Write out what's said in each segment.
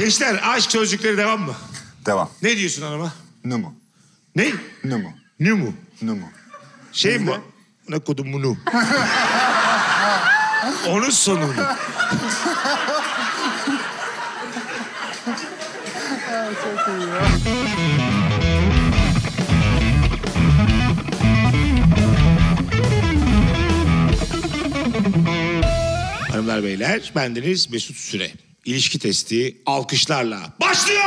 Gençler aşk sözcükleri devam mı? Devam. Ne diyorsun hanıma? Numu. Ne? Numu. Nü mu? Numu. Şey mi? Ne kodum bunu? Onun sonunu. Çok iyi ya. Hanımlar beyler, bendeniz Mesut Süre. İlişki testi alkışlarla başlıyor!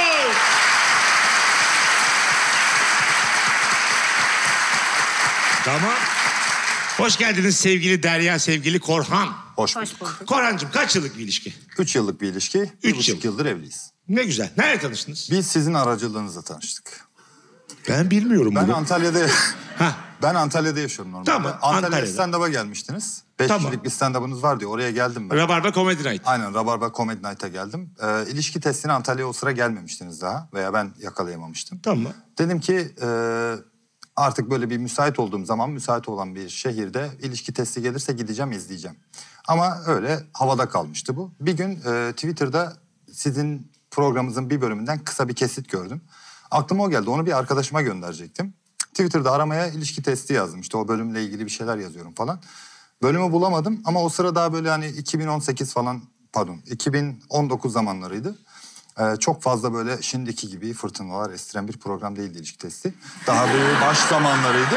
Tamam. Hoş geldiniz sevgili Derya, sevgili Korhan. Hoş Hoş bulduk. bulduk. Korhancığım kaç yıllık bir ilişki? 3 yıllık bir ilişki. 3 1,5 yıldır evliyiz. Ne güzel. Nerede tanıştınız? Biz sizin aracılığınızla tanıştık. Ben bilmiyorum Ben bunu. Antalya'da... Hah. Ben Antalya'da yaşıyorum normalde. Tamam, Antalya'da Antalya'da. stand-up'a gelmiştiniz. 5 Tamam. kişilik bir stand-up'ınız var diye oraya geldim ben. Rabarba Comedy Night. Aynen, Rabarba Comedy Night'a geldim. İlişki testine Antalya'ya o sıra gelmemiştiniz daha. Veya ben yakalayamamıştım. Tamam. Dedim ki artık böyle bir müsait olduğum zaman müsait olan bir şehirde ilişki testi gelirse gideceğim, izleyeceğim. Ama öyle havada kalmıştı bu. Bir gün Twitter'da sizin programınızın bir bölümünden kısa bir kesit gördüm. Aklıma o geldi. Onu bir arkadaşıma gönderecektim. Twitter'da aramaya ilişki testi yazdım. İşte o bölümle ilgili bir şeyler yazıyorum falan. Bölümü bulamadım ama o sıra daha böyle hani 2018 falan, pardon 2019 zamanlarıydı. Çok fazla böyle şimdiki gibi fırtınalar estiren bir program değildi ilişki testi. Daha böyle baş zamanlarıydı.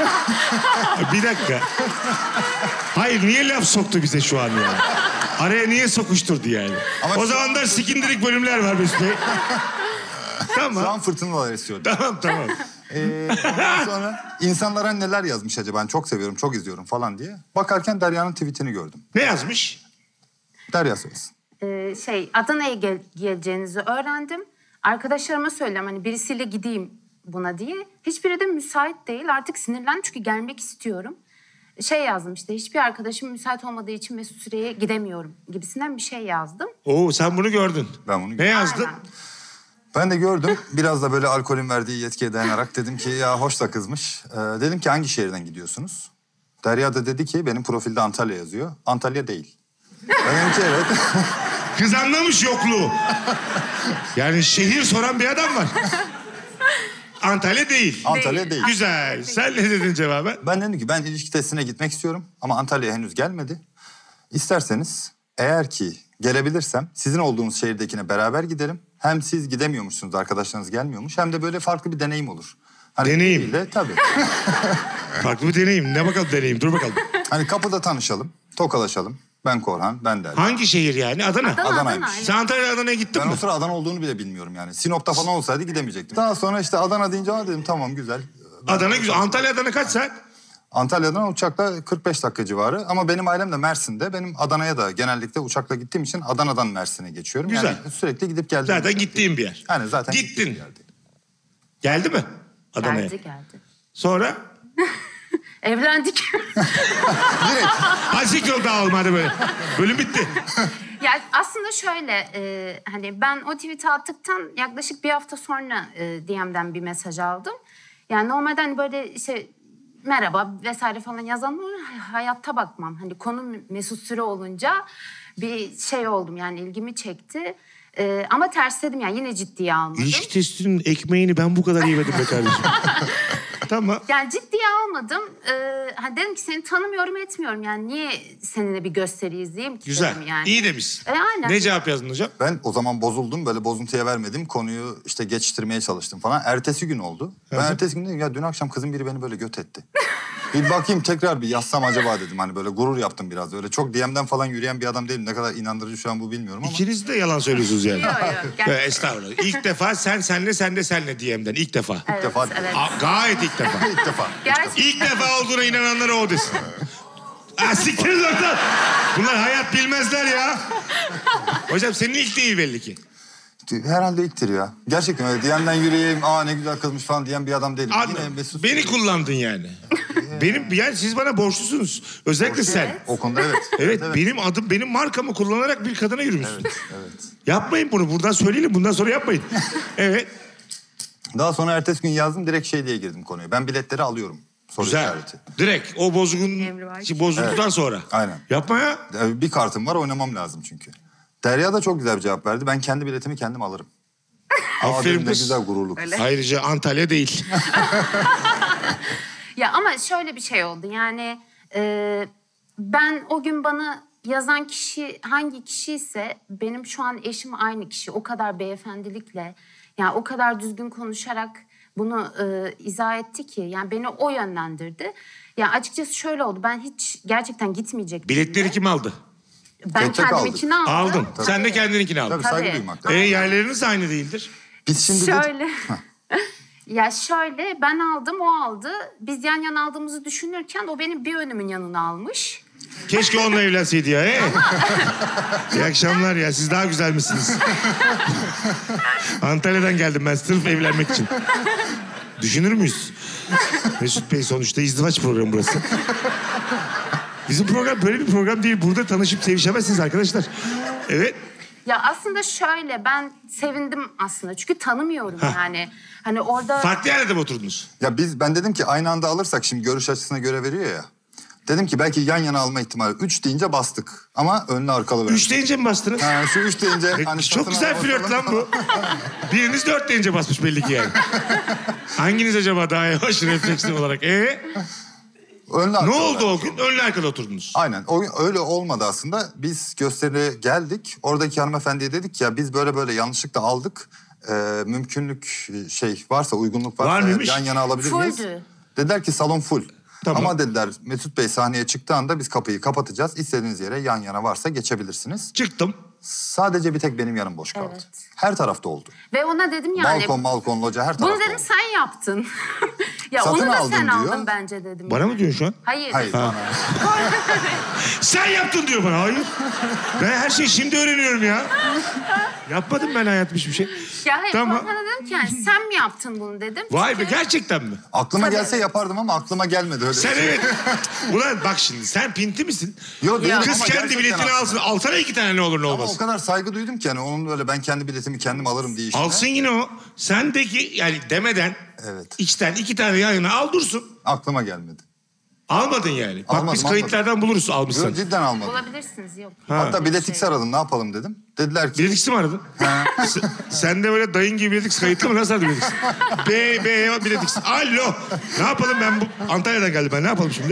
Bir dakika. Hayır, niye laf soktu bize şu an yani? Araya niye sokuşturdu yani? Ama o şu zamanlar sikindirik bölümler var Mesut Bey. Şu an Tamam. fırtınalar esiyordu. Tamam. Ondan sonra insanlara neler yazmış acaba? Ben çok seviyorum, çok izliyorum falan diye. Bakarken Derya'nın tweetini gördüm. Ne yazmış? Derya söylesin. Adana'ya geleceğinizi öğrendim. Arkadaşlarıma söylüyorum hani birisiyle gideyim buna diye. Hiçbiri de müsait değil. Artık sinirlendim çünkü gelmek istiyorum. Yazdım işte hiçbir arkadaşım müsait olmadığı için Mesut Süre'ye gidemiyorum gibisinden bir şey yazdım. Oo, sen bunu gördün. Ben bunu Ne gördüm. yazdın? Aynen. Ben de gördüm. Biraz da böyle alkolün verdiği yetkiye dayanarak dedim ki ya hoş da kızmış. Dedim ki hangi şehirden gidiyorsunuz? Derya da dedi ki benim profilde Antalya yazıyor. Antalya değil. Ben dedim ki evet. Kız anlamış yokluğu. Yani şehir soran bir adam var. Antalya değil. Antalya değil. Güzel. Sen ne dedin cevaben? Ben dedim ki ben ilişki testine gitmek istiyorum ama Antalya'ya henüz gelmedi. İsterseniz eğer ki gelebilirsem sizin olduğunuz şehirdekine beraber gidelim. Hem siz gidemiyormuşsunuz, arkadaşlarınız gelmiyormuş, hem de böyle farklı bir deneyim olur. Hani Deneyim. değil de, tabii. Farklı bir deneyim. Ne bakalım deneyim? Dur bakalım. Hani kapıda tanışalım, tokalaşalım. Ben Korhan, ben Derya. Hangi şehir yani? Adana. Adana'ymış. aynen. Sen Antalya'ya Adana'ya gittin Ben mi? o sıra Adana olduğunu bile bilmiyorum yani. Sinop'ta falan olsaydı gidemeyecektim. Daha sonra işte Adana deyince dedim tamam güzel. Adana güzel. Antalya Adana kaç saat? Antalya'dan uçakla 45 dakika civarı. Ama benim ailem de Mersin'de. Benim Adana'ya da genellikle uçakla gittiğim için Adana'dan Mersin'e geçiyorum. Güzel. Yani sürekli gidip geldim. Zaten gittiğim bir yer. Yani zaten Gittin. gittiğim bir yerde. Geldi mi Adana'ya? Geldi. Sonra? Evlendik. Direkt. Hadi siktir ol dağılma hadi böyle. Bölüm bitti. Ya aslında şöyle hani ben o tweet'i attıktan yaklaşık bir hafta sonra DM'den bir mesaj aldım. Yani normalde hani böyle işte merhaba vesaire falan yazan hayatta bakmam. Hani konu Mesut Süre olunca bir şey oldum yani ilgimi çekti. Ama tersledim yani yine ciddiye almadım. İlişki testinin ekmeğini ben bu kadar yemedim be kardeşim. Tamam. Yani ciddiye almadım. Hani dedim ki seni tanımıyorum etmiyorum. Yani niye seninle bir gösteri izleyeyim ki Güzel. dedim yani. İyi demişsin. Aynen. Ne cevap yazdın hocam? Ben o zaman bozuldum. Böyle bozuntuya vermedim. Konuyu işte geçiştirmeye çalıştım falan. Ertesi gün oldu. Ben ertesi gün dedim ya dün akşam kızın biri beni böyle göt etti. Bir bakayım tekrar bir yazsam acaba dedim. Hani böyle gurur yaptım biraz. Öyle çok DM'den falan yürüyen bir adam değilim. Ne kadar inandırıcı şu an bu bilmiyorum ama. İkiniz de yalan söylüyorsunuz yani. Yok. Estağfurullah. İlk defa senle senle DM'den. İlk defa. Evet, defa- evet. Gayet ilk defa. İlk defa. Gerçekten. İlk defa olduğuna inananlara o desin. Siktir oradan. Bunlar hayat bilmezler ya. Hocam senin ilk değil belli ki. Herhalde ilktir ya. Gerçekten öyle DM'den yürüyeyim, aa ne güzel kızmış falan diyen bir adam değilim. Yine Anladım. Mesut Beni kullandın yani. Benim yani siz bana borçlusunuz. Özellikle sen. O konuda evet. Evet, benim adım, benim markamı kullanarak bir kadına yürümüşsün. Evet. Yapmayın bunu. Buradan söyleyelim. Bundan sonra yapmayın. Evet. Daha sonra ertesi gün yazdım. Direkt şey diye girdim konuya. Ben biletleri alıyorum. Soru Güzel. işareti. Direkt o bozulduktan sonra. Aynen. Yapma ya. Bir kartım var, oynamam lazım çünkü. Derya da çok güzel bir cevap verdi. Ben kendi biletimi kendim alırım. Aferin Ne kız. güzel gururluk. Ayrıca Antalya değil. Ya ama şöyle bir şey oldu yani ben o gün bana yazan kişi hangi kişi ise benim şu an eşim aynı kişi. O kadar beyefendilikle yani o kadar düzgün konuşarak bunu izah etti ki yani beni o yönlendirdi. Ya açıkçası şöyle oldu ben hiç gerçekten gitmeyecektim. Biletleri kim aldı? Ben Tek tek kendiminkini aldım. Aldın. Sen de kendininkini aldın. Tabii saygı Tabii. duymak. Tabii. Yerleriniz aynı değildir. Biz şimdi Şöyle. Ya şöyle ben aldım o aldı. Biz yan yana aldığımızı düşünürken o benim bir önümün yanına almış. Keşke onunla evlenseydi ya. İyi akşamlar ya. Siz daha güzel misiniz? Antalya'dan geldim ben sırf evlenmek için. Düşünür müyüz? Mesut Bey sonuçta izdivaç programı burası. Bizim program böyle bir program değil. Burada tanışıp sevişemezsiniz arkadaşlar. Evet. Ya aslında şöyle ben sevindim aslında çünkü tanımıyorum yani. Hani orada Farklı yerde mi oturdunuz? Ya ben dedim ki aynı anda alırsak şimdi görüş açısına göre veriyor ya. Dedim ki belki yan yana alma ihtimali. 3 deyince bastık ama önlü arkalı verdik. 3 deyince mi bastınız? Ha, şu 3 deyince... hani Çok satın güzel alma flört ortalama- lan bu. Biriniz 4 deyince basmış belli ki yani. Hanginiz acaba daha yavaş refleksli olarak? Önlü Ne arkalı oldu o verdik. gün? Önlü arkada oturdunuz. Aynen. Öyle olmadı aslında. Biz gösteriye geldik. Oradaki hanımefendiye dedik ya biz böyle yanlışlıkla aldık. Mümkünlük varsa, uygunluk varsa Var mıymış? yan yana alabilir miyiz? Fulldü. Dediler ki salon full. Tamam. Ama dediler Mesut Bey sahneye çıktığı anda biz kapıyı kapatacağız. İstediğiniz yere yan yana varsa geçebilirsiniz. Çıktım. Sadece bir tek benim yanım boş kaldı. Evet. Her tarafta oldu. ve ona dedim yani Balkon, loca her tarafta bunu dedim oldu. sen yaptın. Ya Satın onu da aldın sen diyor. aldın bence dedim. Bana mı diyorsun şu an? Hayır. Hayır. bana- Sen yaptın diyor bana. Hayır. Ben her şeyi şimdi öğreniyorum ya. Yapmadım ben hayatım hiçbir şey. Ya hayır Tamam. bana dedim ki yani sen mi yaptın bunu dedim. Vay be Çünkü- gerçekten mi? Aklıma Tabii. gelse yapardım ama aklıma gelmedi öyle. Sen evet. Ulan bak şimdi sen pinti misin? Yo, değilim Kız ama kendi gerçekten biletini aklıma- alsın. Alsana 2 tane ne olur ne Ama olmaz. o kadar saygı duydum ki hani onun öyle ben kendi biletimi kendim alırım diye işine. Alsın yine o. Sendeki yani demeden Evet. içten 2 tane yayına al dursun. Aklıma gelmedi. Almadın yani. Bak Almadım, biz kayıtlardan buluruz Yo, almışsın. cidden almadım. Bulabilirsiniz yok. Hatta Şey. biletix aradım ne yapalım dedim. Dediler ki Biletix'i mi aradın? Sen de böyle dayın gibi biletix kayıtlı mı? Nasıl aradın biletix? B biletix. Alo. Ne yapalım ben bu Antalya'dan geldim ben. Ne yapalım şimdi?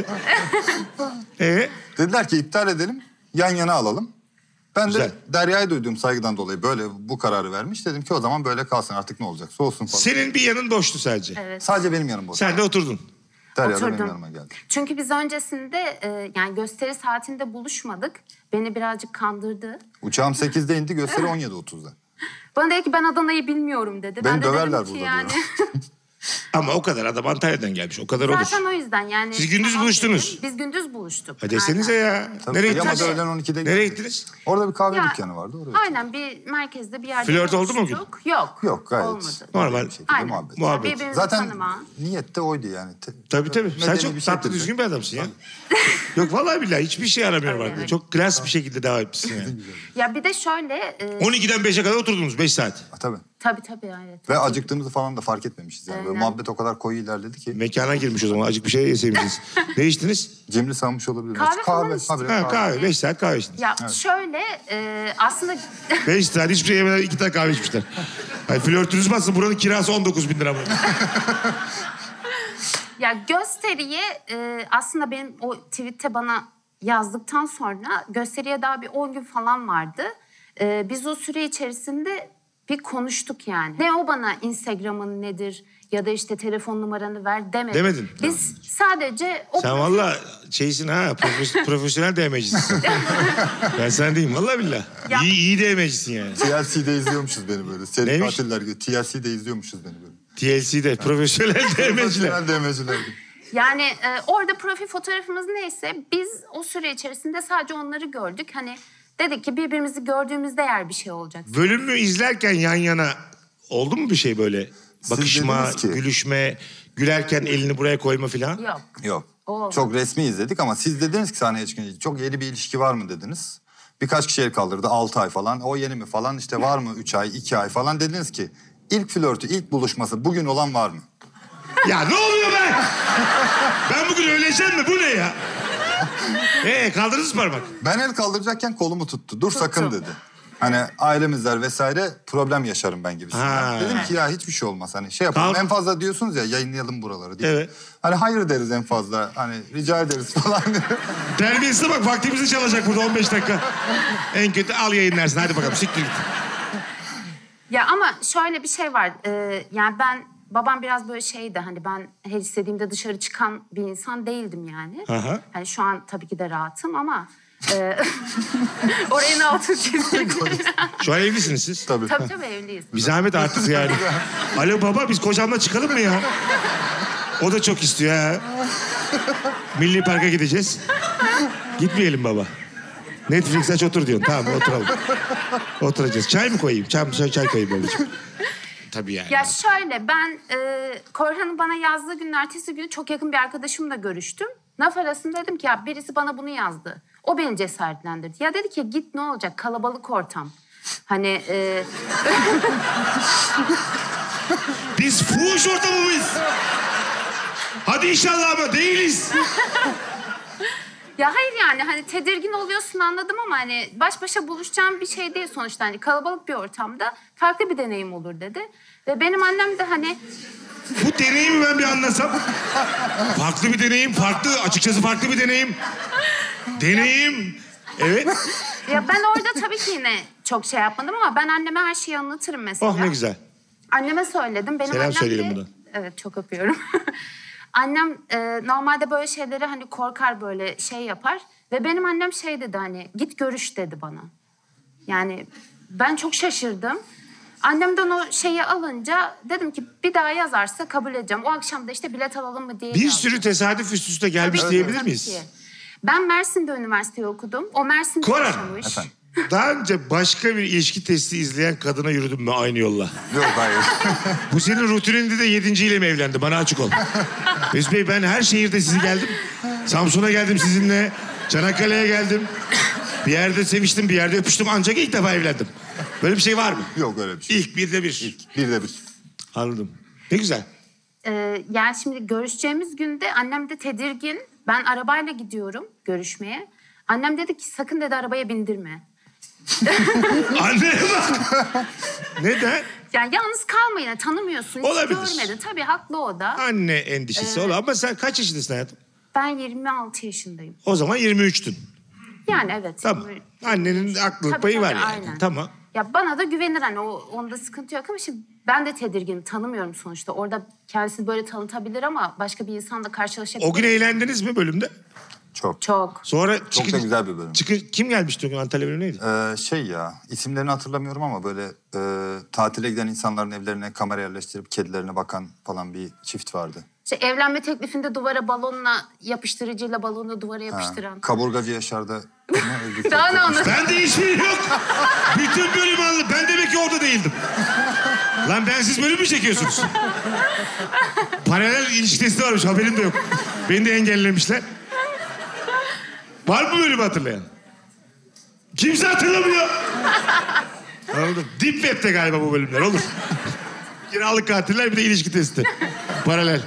dediler ki iptal edelim yan yana alalım. Ben Güzel. de Derya'ya duyduğum saygıdan dolayı böyle bu kararı vermiş. Dedim ki o zaman böyle kalsın artık ne olacak soğusun falan. Senin bir yanın boştu sadece. Evet. Sadece benim yanım boş. Sen de oturdun. Derya da benim Oturdum. yanıma geldi. Çünkü biz öncesinde yani gösteri saatinde buluşmadık. Beni birazcık kandırdı. Uçağım 8'de indi gösteri 17.30'da. Bana dedi ki ben Adana'yı bilmiyorum dedi. Beni ben de döverler dedim ki burada yani. Ama o kadar adam Antalya'dan gelmiş. O kadar olur. Zaten o yüzden yani. Siz gündüz tamam buluştunuz. dedim. Biz gündüz buluştuk. Ha desenize ya. Tabii, Nereye ama gittiniz? öğlen 12'de Nereye gittik. gittiniz? Orada bir kahve Ya, dükkanı vardı oraya. Aynen bir merkezde bir yerde Flört oldu mu o gün? buluştuk. Yok. Yok gayet Olmadı. Normal. bir şekilde Aynen. muhabbet. Muhabbet. Birbirimizi Zaten tanıma. niyet de oydu yani. Tabii. Sen Medeni çok bir tatlı şekilde. düzgün bir adamsın ya. Yok vallahi billahi hiçbir şey aramıyorum Öyle, artık. evet. Çok klas bir şekilde devam etmişsin yani. Ya bir de şöyle. 12'den 5'e kadar oturdunuz 5 saat. Tabii. Tabii evet. Ve acıktığımızı falan da fark etmemişiz yani. Böyle Aynen. muhabbet o kadar koyu ilerledi ki. Mekana girmiş o zaman. Acık bir şey yeseydiniz. Ne içtiniz? Cimri sanmış olabilir. Kahve falan içtik. habire Ha kahve. 5 saat kahve içtiniz. Ya şöyle aslında 5 saat hiçbir şey yemeden 2 tane kahve içmişler. Hayır flörtünüz batsın buranın kirası 19.000 lira mı? ya gösteriye aslında benim o tweet'te bana yazdıktan sonra gösteriye daha bir 10 gün falan vardı. Biz o süre içerisinde bir konuştuk yani. Ne o bana Instagram'ın nedir ya da işte telefon numaranı ver demedi. Demedin. Biz sadece o Sen valla şeysin ha profesyonel DM'cisin. Ben sen değilim valla billah. Ya- İyi DM'cisin yani. TLC'de izliyormuşuz beni böyle. Seri Neymiş? katiller gibi. TLC'de izliyormuşuz beni böyle. TLC'de profesyonel DM'ciler. Profesyonel DM'ciler gibi. yani orada profil fotoğrafımız neyse biz o süre içerisinde sadece onları gördük. Hani dedik ki birbirimizi gördüğümüzde eğer bir şey olacak. Bölümü izlerken yan yana oldu mu bir şey böyle? Bakışma, dediniz ki- gülüşme, gülerken elini buraya koyma filan. Yok. Yok. Olmadı. Çok resmi izledik ama siz dediniz ki sahneye çıkınca çok yeni bir ilişki var mı dediniz. Birkaç kişi el kaldırdı 6 ay falan. O yeni mi falan işte var mı 3 ay 2 ay falan dediniz ki ilk flörtü ilk buluşması bugün olan var mı? Ya ne oluyor be? Ben bugün öleceğim mi? Bu ne ya? Kaldırdınız parmak. Ben el kaldıracakken kolumu tuttu. Dur sakın dedi. Hani ailemizler vesaire problem yaşarım ben gibisinden. Ha. Dedim ki ya hiçbir şey olmaz. Hani şey yapalım Kalk. en fazla diyorsunuz ya yayınlayalım buraları diye. Evet. Hani hayır deriz en fazla. Hani rica ederiz falan. Terbiyesize bak, vaktimizi çalacak burada 15 dakika. En kötü al yayınlarsın, hadi bakalım siktir git. Ya ama şöyle bir şey var. Yani babam biraz böyle şeydi, hani ben her istediğimde dışarı çıkan bir insan değildim yani. Aha. Hani şu an tabii ki de rahatım ama oraya ne altın çizdik. Şu an evlisiniz siz. Tabii. Tabii evliyiz. Bir zahmet artık yani. Alo baba, biz kocamla çıkalım mı ya? O da çok istiyor ha. Milli Park'a gideceğiz. Gitmeyelim baba. Netflix aç otur diyorsun. Tamam oturalım. Oturacağız. Çay mı koyayım? Çay koyayım babacığım. Tabii yani. Ya şöyle, ben Korhan'ın bana yazdığı günün ertesi günü çok yakın bir arkadaşımla görüştüm. Laf arasında dedim ki ya birisi bana bunu yazdı. O beni cesaretlendirdi. Ya dedi ki git, ne olacak, kalabalık ortam. Hani Biz fuhuş ortamı mıyız? Hadi inşallah ama değiliz. ya hayır yani hani tedirgin oluyorsun, anladım, ama hani baş başa buluşacağım bir şey değil sonuçta. Hani kalabalık bir ortamda farklı bir deneyim olur dedi. Ve benim annem de hani Bu deneyimi ben bir anlasam. Farklı bir deneyim, açıkçası farklı bir deneyim. Deneyim. Evet. ya ben orada tabii ki yine çok şey yapmadım ama ben anneme her şeyi anlatırım mesela. Oh ne güzel. Anneme söyledim. Benim Selam annem söyleyelim de... buradan. Evet, çok öpüyorum. Annem normalde böyle şeyleri hani korkar, böyle şey yapar. Ve benim annem şey dedi, hani git görüş dedi bana. Yani ben çok şaşırdım. Annemden o şeyi alınca dedim ki bir daha yazarsa kabul edeceğim. O akşam da işte bilet alalım mı diye Bir yazdım. sürü tesadüf üst üste gelmiş Tabii, diyebilir tabii miyiz? ki. Ben Mersin'de üniversiteyi okudum. O Mersin'de Koran. yaşamış. Efendim? Daha önce başka bir ilişki testi izleyen kadına yürüdün mü aynı yolla? Yok hayır. Bu senin rutininde de 7. ile mi evlendi? Bana açık ol. Mesut Bey, ben her şehirde sizi geldim. Samsun'a geldim sizinle. Çanakkale'ye geldim. Bir yerde seviştim, bir yerde öpüştüm. Ancak ilk defa evlendim. Böyle bir şey var mı? Yok öyle bir şey. İlk, bir de bir. Bir de bir. Anladım. Ne güzel. Yani şimdi görüşeceğimiz günde annem de tedirgin. Ben arabayla gidiyorum görüşmeye. Annem dedi ki sakın dedi arabaya bindirme. Anneye bak. Neden? Yani yalnız kalmayın, tanımıyorsun, hiç Olabilir. görmedin. Tabii haklı o da. Anne endişesi ol. Ama sen kaç yaşındasın hayatım? Ben 26 yaşındayım. O zaman 23'tün. Yani evet. Tamam. Annenin aklılık Tabii, payı var tabii, yani. aynen. Tamam. Ya bana da güvenir, hani onda sıkıntı yok ama şimdi ben de tedirginim, tanımıyorum sonuçta. Orada kendisini böyle tanıtabilir ama başka bir insanla karşılaşabilir. O gün eğlendiniz mi bölümde? Çok. Çok. Sonra Çok da güzel bir bölüm. Kim gelmişti o gün Antalya bölümü neydi? Şey ya, isimlerini hatırlamıyorum ama böyle tatile giden insanların evlerine kamera yerleştirip kedilerine bakan falan bir çift vardı. İşte evlenme teklifinde duvara balonla, yapıştırıcıyla balonu duvara yapıştıran. Kaburgacı Yaşar'da. Daha ne anlatayım? Ben de hiçbir yok. Bütün bölüm anladım. Ben demek ki orada değildim. Lan bensiz bölüm mü çekiyorsunuz? Paralel ilişki testi varmış, haberim de yok. Beni de engellemişler. Var mı bölümü hatırlayan? Kimse hatırlamıyor. Anladım. Deep Web'te galiba bu bölümler, olur. Kiralık katiller, bir de ilişki testi. Paralel.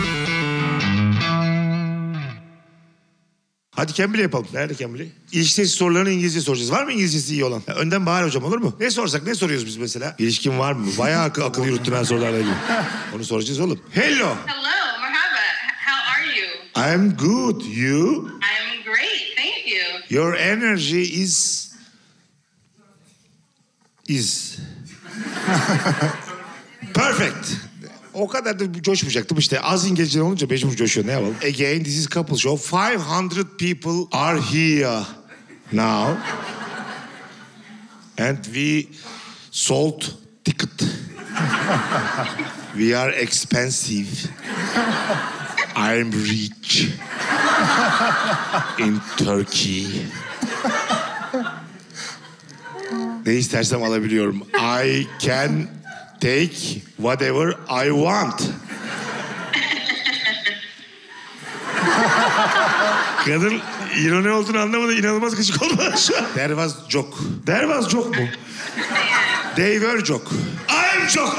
Hadi Cambly yapalım. Nerede Cambly? İlişki testi sorularını İngilizce soracağız. Var mı İngilizcesi iyi olan? Ya, önden Bahar hocam olur mu? Ne sorsak, ne soruyoruz biz mesela? İlişkin var mı? Bayağı akıl yürüttün ha sorularla ilgili. Onu soracağız oğlum. Hello. Hello, merhaba. How are you? I'm good. You? I'm great, thank you. Your energy is... Perfect. O kadar da coşmayacaktım işte. Az İngilizce olunca mecbur coşuyor. Ne yapalım? Again, this is couple show. 500 people are here now. And we sold ticket. We are expensive. I'm rich. In Turkey. Ne istersem alabiliyorum. I can take whatever I want. Kadın ironi olduğunu anlamadı. İnanılmaz gıcık oldu şu an. There was joke. There was joke mu? They were joke. I'm joke.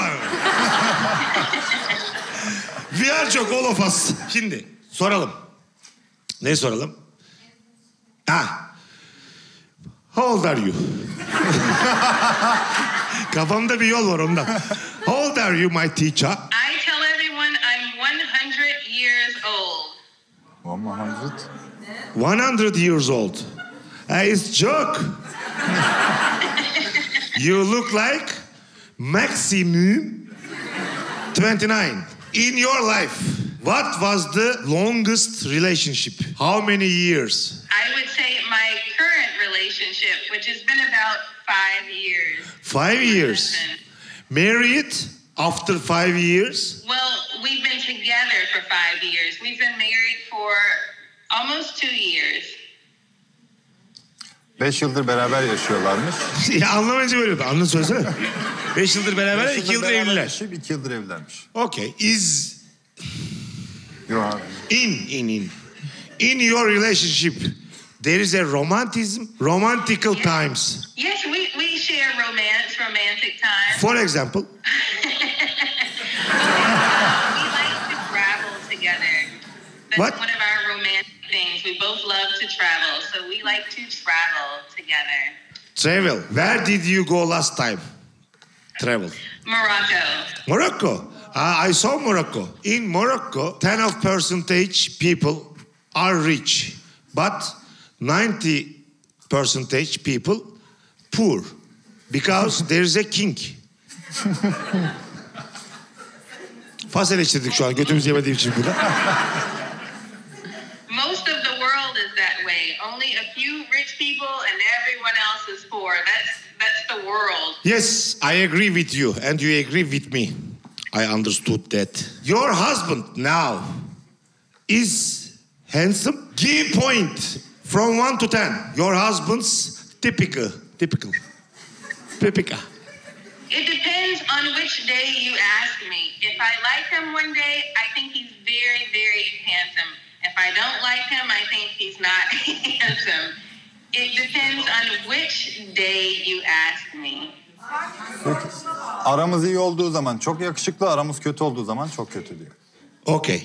We are joke, all of us. Şimdi soralım. Ne soralım? How old are you? Kafamda bir yol var ondan. How old are you, my teacher? I tell everyone I'm 100 years old. 100 years old. It's joke. You look like maximum 29. In your life, what was the longest relationship? How many years? I would say my current relationship, which has been about 5 years. 5 years. Husband. Married after 5 years? Well, we've been together for 5 years. We've been married for almost 2 years. 5 yıldır beraber yaşıyorlarmış. Ya anlamayınca böyle. Anla söylesene. 5 yıldır beraber, 5 2 yıldır beraber evliler. yaşayıp 2 yıldır evlenmiş. Okay. Yok. In your relationship, there is a romantical times. Yes, we share romantic times. For example, We like to travel together. That's What? one of our romantic things. We both love to travel, so we like to travel together. travel. Where did you go last time? Travel. Morocco. I saw Morocco. In Morocco, 10% people are rich, but 90% people poor, because there is a king. Fas eleştirdik şu an götümüzü yemediğim için burada. Most of the world is that way. Only a few rich people and everyone else is poor. That's the world. Yes, I agree with you and you agree with me. I understood that. Your husband now is handsome. Give point from 1 to 10. Your husband's typical. It depends on which day you ask me. If I like him one day, I think he's very, very handsome. If I don't like him, I think he's not handsome. It depends on which day you ask me. Aramız iyi olduğu zaman çok yakışıklı, aramız kötü olduğu zaman çok kötü diyor. Okay.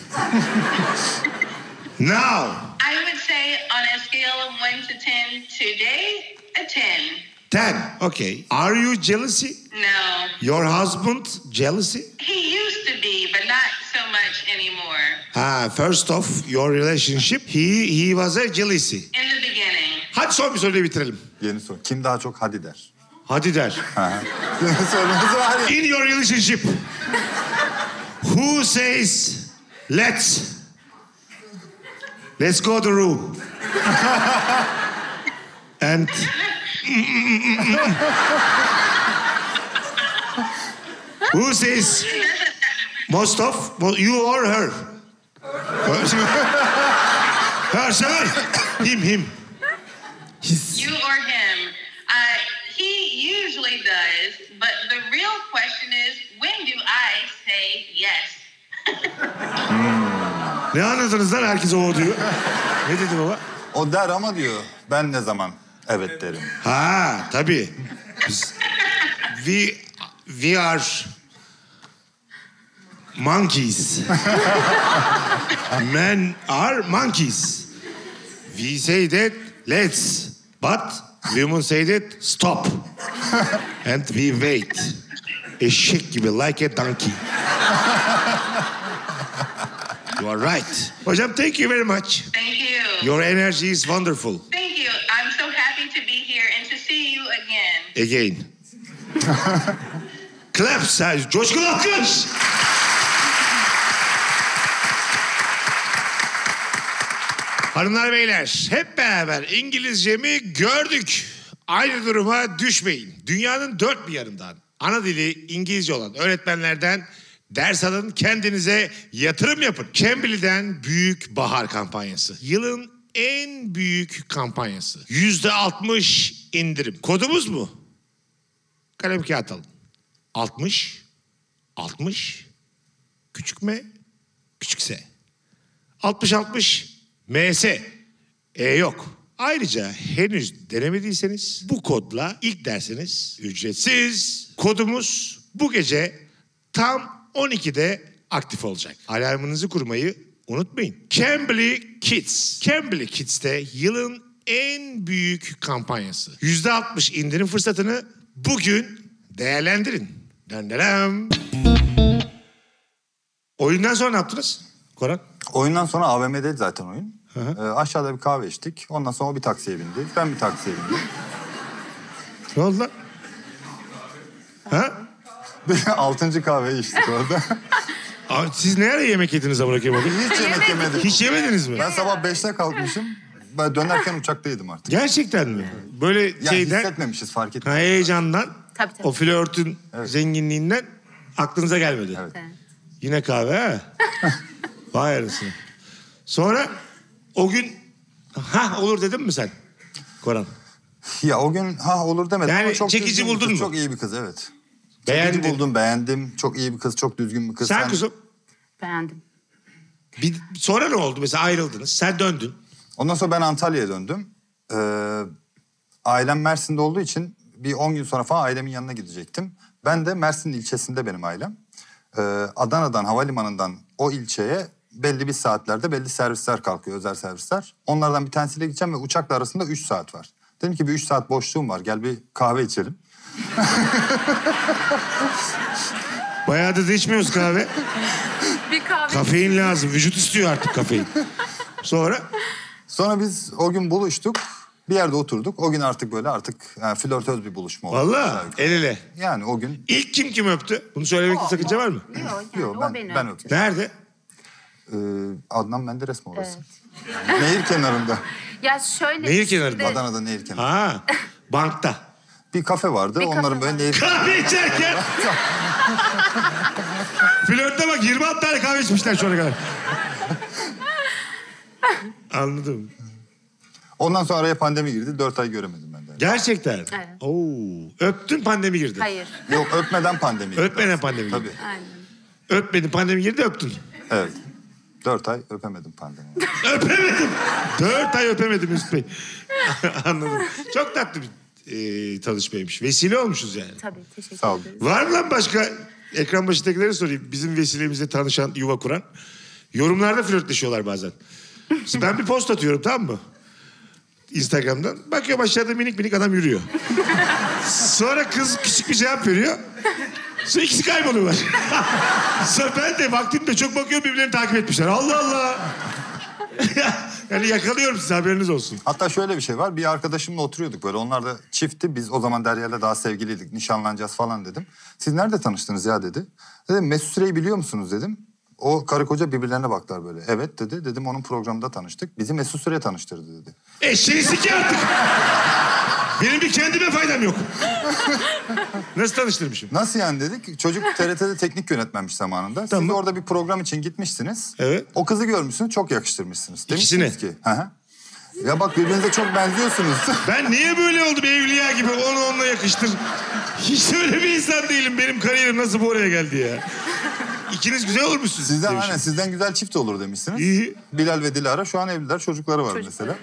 Now. I would say on a scale of 1 to 10 today, a 10. 10. Okay. Are you jealousy? No. Your husband jealousy? He used to be, but not so much anymore. First off, your relationship, he was a jealousy. In the beginning. Hadi son bir soruyla bitirelim. Yeni soru. Kim daha çok hadi der? Hadi der. Sorumuz var ya. In your relationship, who says, let's go to the room? And who says most of you or her? Her, him. You or him. He usually does, but the real question is, when do I say yes? Ne anladınız lan, herkes o diyor. Ne dedi baba? O der ama diyor, ben ne zaman evet derim. Ha tabii. We are monkeys. Men are monkeys. We say that let's, but women say that stop. And we wait. Eşek gibi, like a donkey. You are right. Hocam, thank you very much. Thank you. Your energy is wonderful. Thank you. I'm so happy to be here and to see you again. Again. Claps. Coşkun alkış. Hanımlar beyler, hep beraber İngilizcemi gördük. Aynı duruma düşmeyin. Dünyanın dört bir yanından ana dili İngilizce olan öğretmenlerden ders alın, kendinize yatırım yapın. Cambly'den Büyük Bahar kampanyası. Yılın en büyük kampanyası. %60 indirim. Kodumuz mu? Kalem kağıt alın. 60, küçük M, küçük S. 60, MS. Yok. Ayrıca henüz denemediyseniz bu kodla ilk dersiniz ücretsiz. Kodumuz bu gece tam 12'de aktif olacak. Alarmınızı kurmayı unutmayın. Cambly Kids. Cambly Kids'te yılın en büyük kampanyası. %60 indirim fırsatını bugün değerlendirin. Döndürüm. Oyundan sonra ne yaptınız Koran? Oyundan sonra AVM'deydi zaten oyun. Aşağıda bir kahve içtik. Ondan sonra o bir taksiye bindi. Ben bir taksiye bindim. Ne oldu lan? Ha? 6. kahveyi içtik orada. Abi, siz ne ara yemek yediniz amına koyayım? Hiç yemek yemedim. Hiç yemediniz mi? Ben sabah 5'te kalkmışım. Ben dönerken uçaktaydım artık. Gerçekten mi? Böyle Yani şeyden, hissetmemişiz, fark etmedik. heyecandan, Tabii. o flörtün zenginliğinden aklınıza gelmedi. Evet. Yine kahve ha? Vay arasını. Sonra o gün olur dedin mi sen Koran? Ya o gün olur demedim Yani ama çok çekici düzgün bir buldun kız, mu? Çok iyi bir kız, evet. Beğendin. Çekici buldum, beğendim. Çok iyi bir kız, çok düzgün bir kız. Sen kuzum. Beğendim. Sonra ne oldu? Mesela ayrıldınız. Sen döndün. Ondan sonra ben Antalya'ya döndüm. Ailem Mersin'de olduğu için bir 10 gün sonra falan ailemin yanına gidecektim. Ben de Mersin ilçesinde benim ailem. Adana'dan, havalimanından o ilçeye belli bir saatlerde belli servisler kalkıyor, özel servisler. Onlardan bir tanesiyle gideceğim ve uçakla arasında 3 saat var. Dedim ki bir 3 saat boşluğum var, gel bir kahve içelim. Bayağıdır da içmiyoruz kahve. Bir kahve. Kafein lazım. Vücut istiyor artık kafein. Sonra biz o gün buluştuk. Bir yerde oturduk. O gün artık yani flörtöz bir buluşma oldu. vallahi el ele. Yani o gün... İlk kim öptü? Bunu söylemekte sakınca var mı? Yok, Yok, o beni ben öptü. Nerede? Adnan Menderes mi orası? Nehir kenarında. Ya şöyle... Nehir kenarında. Adana'da nehir kenarında. Ha, bankta. Bir kafe vardı. Bir kafe Onların böyle var. nehir... Kahve içerken. Flörtte bak 26 tane kahve içmişler şu ana kadar. Anladım. Ondan sonra araya pandemi girdi. 4 ay göremedim ben de. Gerçekten. Evet. Oo. Öptün pandemi girdi. Hayır. Yok, öpmeden pandemi girdi. Öpmeden pandemi girdi. Tabii. Aynen. Öpmedin pandemi girdi öptün. Evet. 4 ay öpemedim pandemi. Öpemedim. 4 ay öpemedim Mesut Bey. Anladım. Çok tatlı bir tanışmaymış. Vesile olmuşuz yani. Tabii, teşekkür Sağ olun. ederiz. Var mı lan başka ekran başındakilere sorayım. Bizim vesilemizle tanışan, yuva kuran. Yorumlarda flörtleşiyorlar bazen. Şimdi ben bir post atıyorum, tamam mı? Instagram'dan. Bakıyorum aşağıda minik minik adam yürüyor. Sonra kız küçük bir cevap veriyor. Sonra ikisi kayboluyorlar. Sonra ben de vaktimde çok bakıyorum, birbirlerini takip etmişler. Allah Allah. Yani yakalıyorum size, haberiniz olsun. Hatta şöyle bir şey var. Bir arkadaşımla oturuyorduk böyle. Onlar da çiftti. Biz o zaman Derya'yla daha sevgiliydik. Nişanlanacağız falan dedim. Siz nerede tanıştınız ya dedi. Dedim Mesut Süre'yi biliyor musunuz dedim. O karı koca birbirlerine baktılar böyle. Evet dedi. Dedim onun programında tanıştık. Bizi Mesut Süre tanıştırdı dedi. Eşeği siki artık. Benim bir kendime faydam yok. Nasıl tanıştırmışım? Nasıl yani dedik. Çocuk TRT'de teknik yönetmenmiş zamanında. Tamam. Siz orada bir program için gitmişsiniz. Evet. O kızı görmüşsünüz, çok yakıştırmışsınız. İkisini. Demişsiniz ki. Hı hı. Ya bak birbirinize çok benziyorsunuz. Ben niye böyle oldum evliya gibi, onu onunla yakıştır. Hiç öyle bir insan değilim. Benim kariyerim nasıl bu oraya geldi ya? İkiniz güzel olmuşsunuz. Sizden güzel çift olur demişsiniz. İyi. Bilal ve Dilara şu an evliler, çocukları var mesela.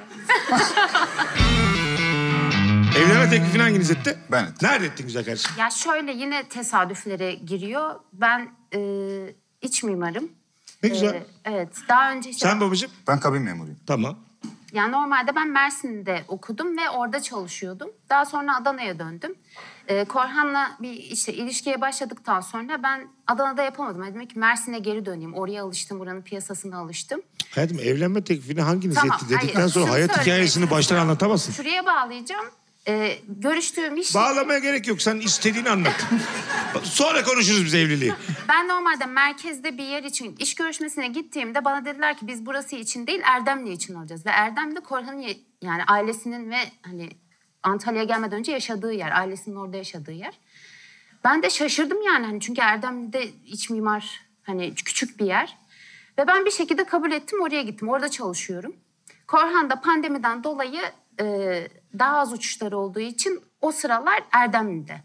Evlenme teklifini hanginiz etti? Ben ettim. Nerede ettin güzel kardeşim? Ya şöyle, yine tesadüflere giriyor. Ben iç mimarım. Ne güzel. Evet. Daha önce işte... Sen babacığım? Ben kabin memuruyum. Tamam. Yani normalde ben Mersin'de okudum ve orada çalışıyordum. Daha sonra Adana'ya döndüm. Korhan'la bir işte ilişkiye başladıktan sonra ben Adana'da yapamadım. Dedim ki Mersin'e geri döneyim. Oraya alıştım, buranın piyasasına alıştım. Hayatım, evlenme teklifini hanginiz Tamam, etti dedikten hayır. sonra Şunu hayat hikayesini söyleyeyim. baştan anlatamazsın. Şuraya bağlayacağım. Görüştüğüm iş... Bağlamaya gerek yok. Sen istediğini anlat. Sonra konuşuruz biz evliliği. Ben normalde merkezde bir yer için iş görüşmesine gittiğimde bana dediler ki biz burası için değil Erdemli için alacağız. Ve Erdemli Korhan'ın yani ailesinin ve hani Antalya'ya gelmeden önce yaşadığı yer. Ailesinin orada yaşadığı yer. Ben de şaşırdım yani hani çünkü Erdemli'de iç mimar hani küçük bir yer. Ve ben bir şekilde kabul ettim, oraya gittim. Orada çalışıyorum. Korhan da pandemiden dolayı daha az uçuşları olduğu için o sıralar Erdemli'de.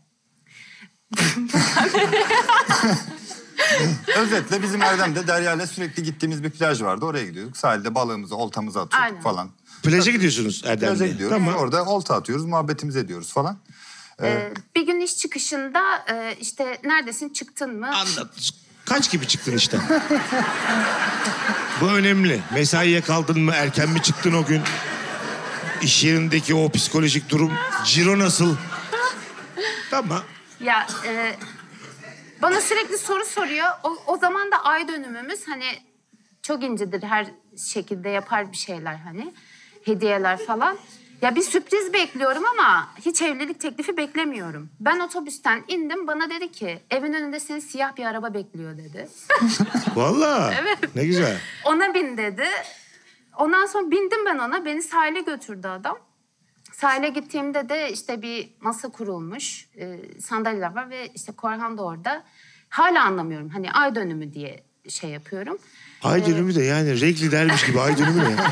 Özetle bizim Erdem'de Derya'yla sürekli gittiğimiz bir plaj vardı. Oraya gidiyorduk. Sahilde balığımızı, oltamızı atıyorduk Aynen. falan. Plaja gidiyorsunuz Erdem'de. Plaja gidiyoruz. Tamam. Orada olta atıyoruz, muhabbetimizi ediyoruz falan. Bir gün iş çıkışında işte neredesin, çıktın mı? Anlat. Kaç gibi çıktın işte? Bu önemli. Mesaiye kaldın mı? Erken mi çıktın o gün? İş yerindeki o psikolojik durum, ciro nasıl? Tamam. Ya bana sürekli soru soruyor. O zaman da ay dönümümüz hani çok incedir, her şekilde yapar bir şeyler hani. Hediyeler falan. Ya bir sürpriz bekliyorum ama hiç evlilik teklifi beklemiyorum. Ben otobüsten indim, bana dedi ki evin önünde seni siyah bir araba bekliyor dedi. Vallahi. Evet. Ne güzel. Ona bin dedi. Ondan sonra bindim ben ona. Beni sahile götürdü adam. Sahile gittiğimde de işte bir masa kurulmuş. Sandalyeler var ve işte Korhan da orada. Hala anlamıyorum. Hani ay dönümü diye şey yapıyorum. Ay dönümü de yani renkli dermiş gibi ay dönümü ne?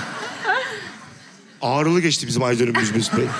Ağrılı geçti bizim ay dönümümüz Mesut Bey.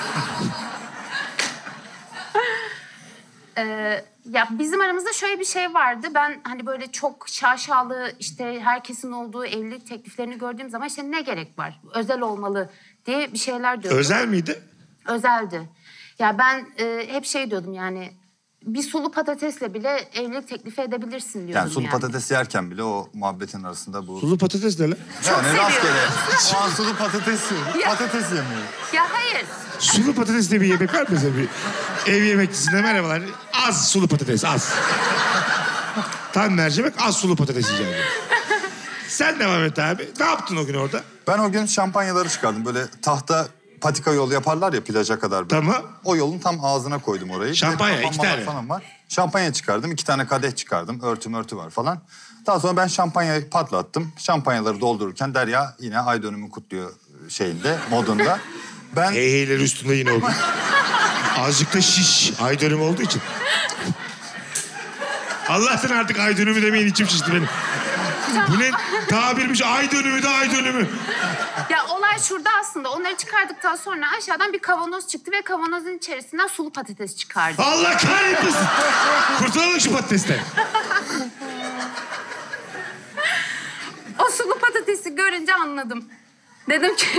Ya bizim aramızda şöyle bir şey vardı. Ben hani böyle çok şaşalı işte herkesin olduğu evlilik tekliflerini gördüğüm zaman işte ne gerek var? Özel olmalı diye bir şeyler diyordum. Özel miydi? Özeldi. Ya ben hep şey diyordum yani bir sulu patatesle bile evlilik teklifi edebilirsin diyordum Yani sulu patates yerken bile o muhabbetin arasında bu... Sulu patates ne lan? Yani seviyorum. rastgele. O an sulu patates yiyor. Ya. Patates yemiyor. Ya hayır. Sulu patates diye bir yemek var mı mesela bir ev yemekçisinde merhabalar. Az sulu patates az. Tam mercimek az sulu patates yiyeceğim. Sen devam et abi. Ne yaptın o gün orada? Ben o gün şampanyaları çıkardım. Böyle tahta patika yol yaparlar ya plaja kadar. Böyle. Tamam. O yolun tam ağzına koydum orayı. Şampanya, Bir de 2 kapanmalar tane. falan var. Şampanya çıkardım. 2 tane kadeh çıkardım. Örtü var falan. Daha sonra ben şampanyayı patlattım. Şampanyaları doldururken Derya yine ay dönümü kutluyor şeyinde, modunda. Ben Heyheyleri üstünde yine o gün. Azıcık da şiş. Ay dönümü olduğu için. Allah'tan artık ay dönümü demeyin, içim şişti benim. Bu ne tabirmiş, ay dönümü de ay dönümü. Ya olay şurada aslında. Onları çıkardıktan sonra aşağıdan bir kavanoz çıktı ve kavanozun içerisinden sulu patates çıkardı. Allah kahretmesin. Kurtulalım şu patatesten. O sulu patatesi görünce anladım. Dedim ki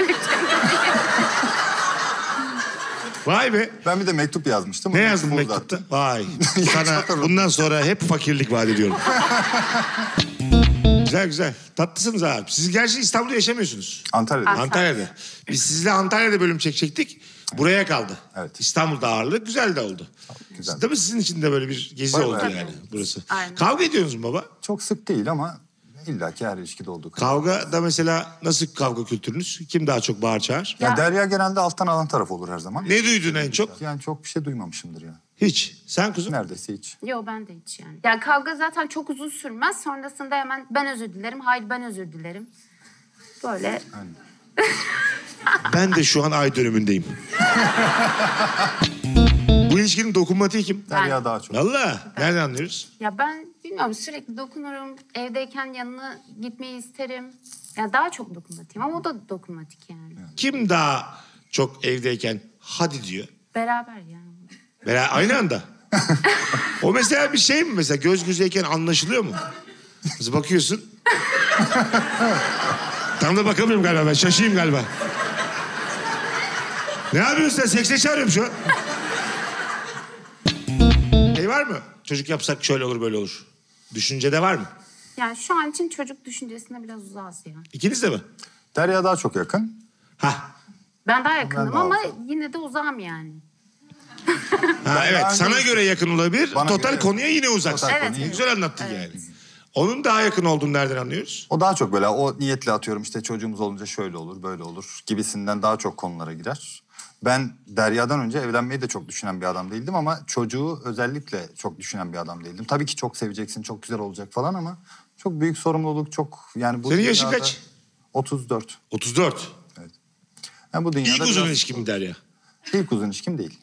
Vay be. ben bir de mektup yazmıştım. Ne O yazdın mektubu mektupta? uzattım. Vay. Sana bundan sonra hep fakirlik vaat ediyorum. Güzel güzel. Tatlısınız abi. Siz gerçi İstanbul'da yaşamıyorsunuz. Antalya'da. Antalya'da. Biz sizle Antalya'da bölüm çekecektik. Buraya kaldı. Evet. İstanbul'da ağırlık güzel de oldu. Güzel. Değil mi? Sizin için de böyle bir gezi Bayağı oldu öyle yani burası. Aynen. Kavga ediyorsunuz mu baba? Çok sık değil ama illaki her ilişkide olduğu kadar. Kavga da mesela nasıl kavga kültürünüz? Kim daha çok bağır çağır? Ya Derya genelde alttan alan taraf olur her zaman. Ne duydun en çok? Yani çok bir şey duymamışımdır ya. Hiç. Sen kuzum? Neredeyse hiç. Yo ben de hiç yani. Ya kavga zaten çok uzun sürmez. Sonrasında hemen ben özür dilerim. Hayır ben özür dilerim. Böyle. Ben de şu an ay dönümündeyim. Bu ilişkinin dokunmatiği kim? Derya daha çok. Valla. Nereden anlıyoruz? Ya ben bilmiyorum sürekli dokunurum. Evdeyken yanına gitmeyi isterim. Ya daha çok dokunmatiyim ama o da dokunmatik yani. Kim daha çok evdeyken hadi diyor? Beraber yani. Aynı anda. O mesela bir şey mi mesela? Göz gözeyken anlaşılıyor mu? Mesela bakıyorsun. Tam da bakamıyorum galiba ben. Şaşayım galiba. Ne yapıyorsun sen? Sekse çağırıyorum şu an. Var mı? Çocuk yapsak şöyle olur böyle olur. Düşüncede var mı? Yani şu an için çocuk düşüncesine biraz uzağız ya. İkiniz de mi? Derya daha çok yakın. Ha. Ben daha yakınım daha ama uzağım. yine de uzağım yani. Ha evet. daha Sana önce- göre yakın olabilir. Bana Total göre- konuya yine uzaksın. Total Evet. konuya- Ne güzel anlattın yani. Onun daha yakın olduğunu nereden anlıyoruz? O daha çok böyle o niyetle atıyorum işte çocuğumuz olunca şöyle olur böyle olur gibisinden daha çok konulara girer. Ben Derya'dan önce evlenmeyi de çok düşünen bir adam değildim ama çocuğu özellikle çok düşünen bir adam değildim. Tabii ki çok seveceksin, çok güzel olacak falan ama çok büyük sorumluluk, çok yani bu Senin yaşın dünyada- kaç? 34. 34. Yani bu dünyada İlk uzun biraz- ilişki mi Derya? İlk uzun ilişkim değil.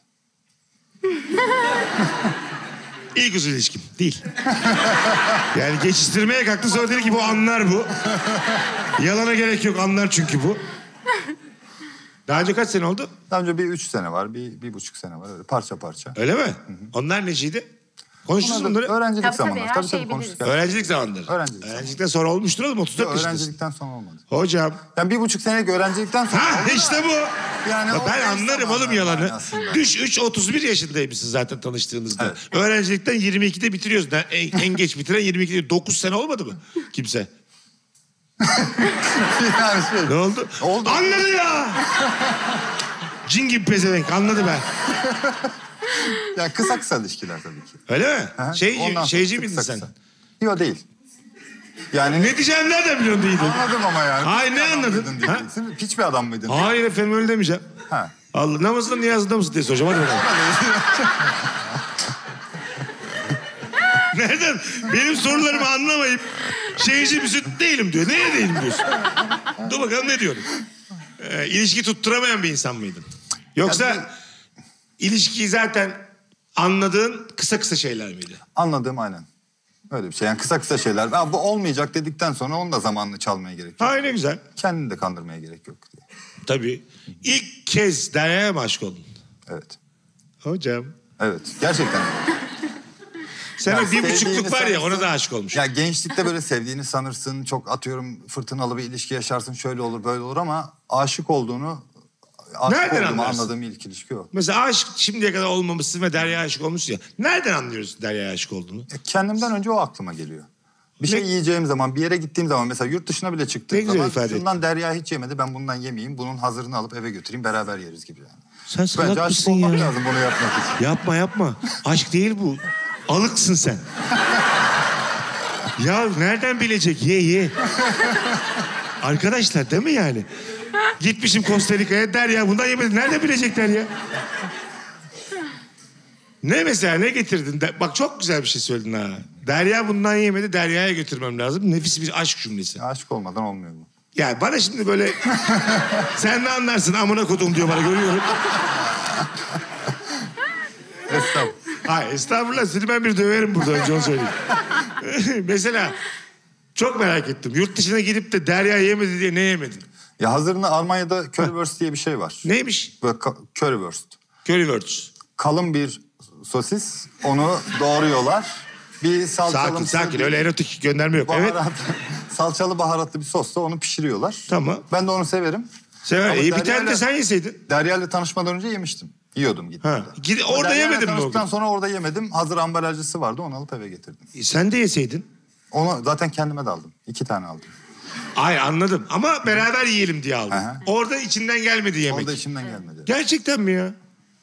İlk uzun ilişkim değil. Yani geçiştirmeye kalktı sonra dedi ki bu anlar bu. Yalana gerek yok anlar çünkü bu. Daha önce kaç sene oldu? Daha önce bir 3 sene var, bir buçuk sene var öyle parça parça. Öyle mi? Onlar neciydi? Konuştunuz mu bunları? Öğrencilik Tabii, zamanları. her Tabii şeyi konuştuk. biliriz. Öğrencilik zamanları. Öğrencilik Öğrencilikten sonra olmuştur oğlum 34 yaşındasın. Öğrencilikten sonra olmadı. Hocam. Yani bir buçuk senelik öğrencilikten sonra Ha oldu da- işte bu. Yani Ya o ben genç anlarım oğlum zamanlar yalanı. manasında. Düş 31 yaşındaymışsın zaten tanıştığınızda. Evet. Öğrencilikten 22'de bitiriyoruz. En geç bitiren 22'de 9 sene olmadı mı kimse? Yani şey, Ne oldu? Oldu. Anladı ya. Cin gibi pezevenk anladı ben. yani kısa ilişkiler tabii ki. Öyle mi? Aha, Şeyci ondan sonra miydin kısa sen? kısa. Yok değil. Yani Ne diyeceğim nereden biliyorsun değildin? anladım ama yani. Hayır, Piç bir ne adam anladın? mıydın Ha? diyeceksin. Piç bir adam mıydın? Hayır efendim öyle demeyeceğim. Ha. Allah namazında niyazında mısın diye soracağım. Hadi bakalım. Nereden? Benim sorularımı anlamayıp şeyci müsüt değilim diyor. Neye değilim diyorsun? Dur bakalım ne diyorum. İlişki tutturamayan bir insan mıydın? Yoksa ilişkiyi zaten anladığın kısa şeyler miydi? Anladığım aynen. Öyle bir şey. Yani kısa şeyler. Bu olmayacak dedikten sonra onun da zamanını çalmaya gerek yok. Ay ne güzel. Kendini de kandırmaya gerek yok diye. Tabii. İlk kez Derya'ya mı aşık oldun? Evet. Hocam. Evet. Gerçekten. Sen Ya o bir buçukluk sevdiğini var ya ona sanırsın. da aşık olmuş. Ya gençlikte böyle sevdiğini sanırsın. Çok atıyorum fırtınalı bir ilişki yaşarsın. Şöyle olur böyle olur ama aşık olduğunu Nereden anlarsın? anladığım ilk ilişki o. Mesela aşık şimdiye kadar olmamışsın ve Derya'ya aşık olmuşsun ya. Nereden anlıyorsun Derya'ya aşık olduğunu? Kendimden önce o aklıma geliyor. Bir şey yiyeceğim zaman, bir yere gittiğim zaman mesela yurt dışına bile Ne çıktığım güzel zaman ifade şundan Derya hiç yemedi ben bundan yemeyeyim. Bunun hazırını alıp eve götüreyim beraber yeriz gibi yani. Sen salak Bence aşık mısın olmak ya? lazım bunu yapmak için. Yapma. Aşk değil bu. Alıksın sen. Ya nereden bilecek? Ye. Arkadaşlar değil mi yani? Gitmişim Costa Rica'ya Derya bundan yemedi. Nereden bilecek Derya? Ne mesela ne getirdin? Bak çok güzel bir şey söyledin ha. Derya bundan yemedi Derya'ya götürmem lazım. Nefis bir aşk cümlesi. Aşık olmadan olmuyor bu. Yani bana şimdi böyle sen ne anlarsın amına kodum diyor bana görüyorum. Estağfurullah. Hayır estağfurullah seni ben bir döverim burada önce onu söyleyeyim. Mesela çok merak ettim. Yurt dışına gidip de Derya yemedi diye ne yemedin? Ya hazırını Almanya'da currywurst diye bir şey var. Neymiş? Böyle currywurst. Currywurst. Kalın bir sosis. Onu doğruyorlar. Bir salçalı Sakin öyle erotik gönderme yok. Evet salçalı baharatlı bir sosla onu pişiriyorlar. tamam. Ben de onu severim. Sever. Ama İyi bir tane Derya'yla- de sen yeseydin. Derya ile tanışmadan önce yemiştim. Yiyordum gittiğimde. Ha. Orada Derya'yla yemedin mi o tanıştıktan gün? sonra orada yemedim. Hazır ambalajlısı vardı onu alıp eve getirdim. Sen de yeseydin. Onu zaten kendime de aldım. 2 tane aldım. Hayır anladım ama beraber yiyelim diye aldım. Aha. Orada içinden gelmedi yemek. Orada içimden gelmedi. Gerçekten mi ya?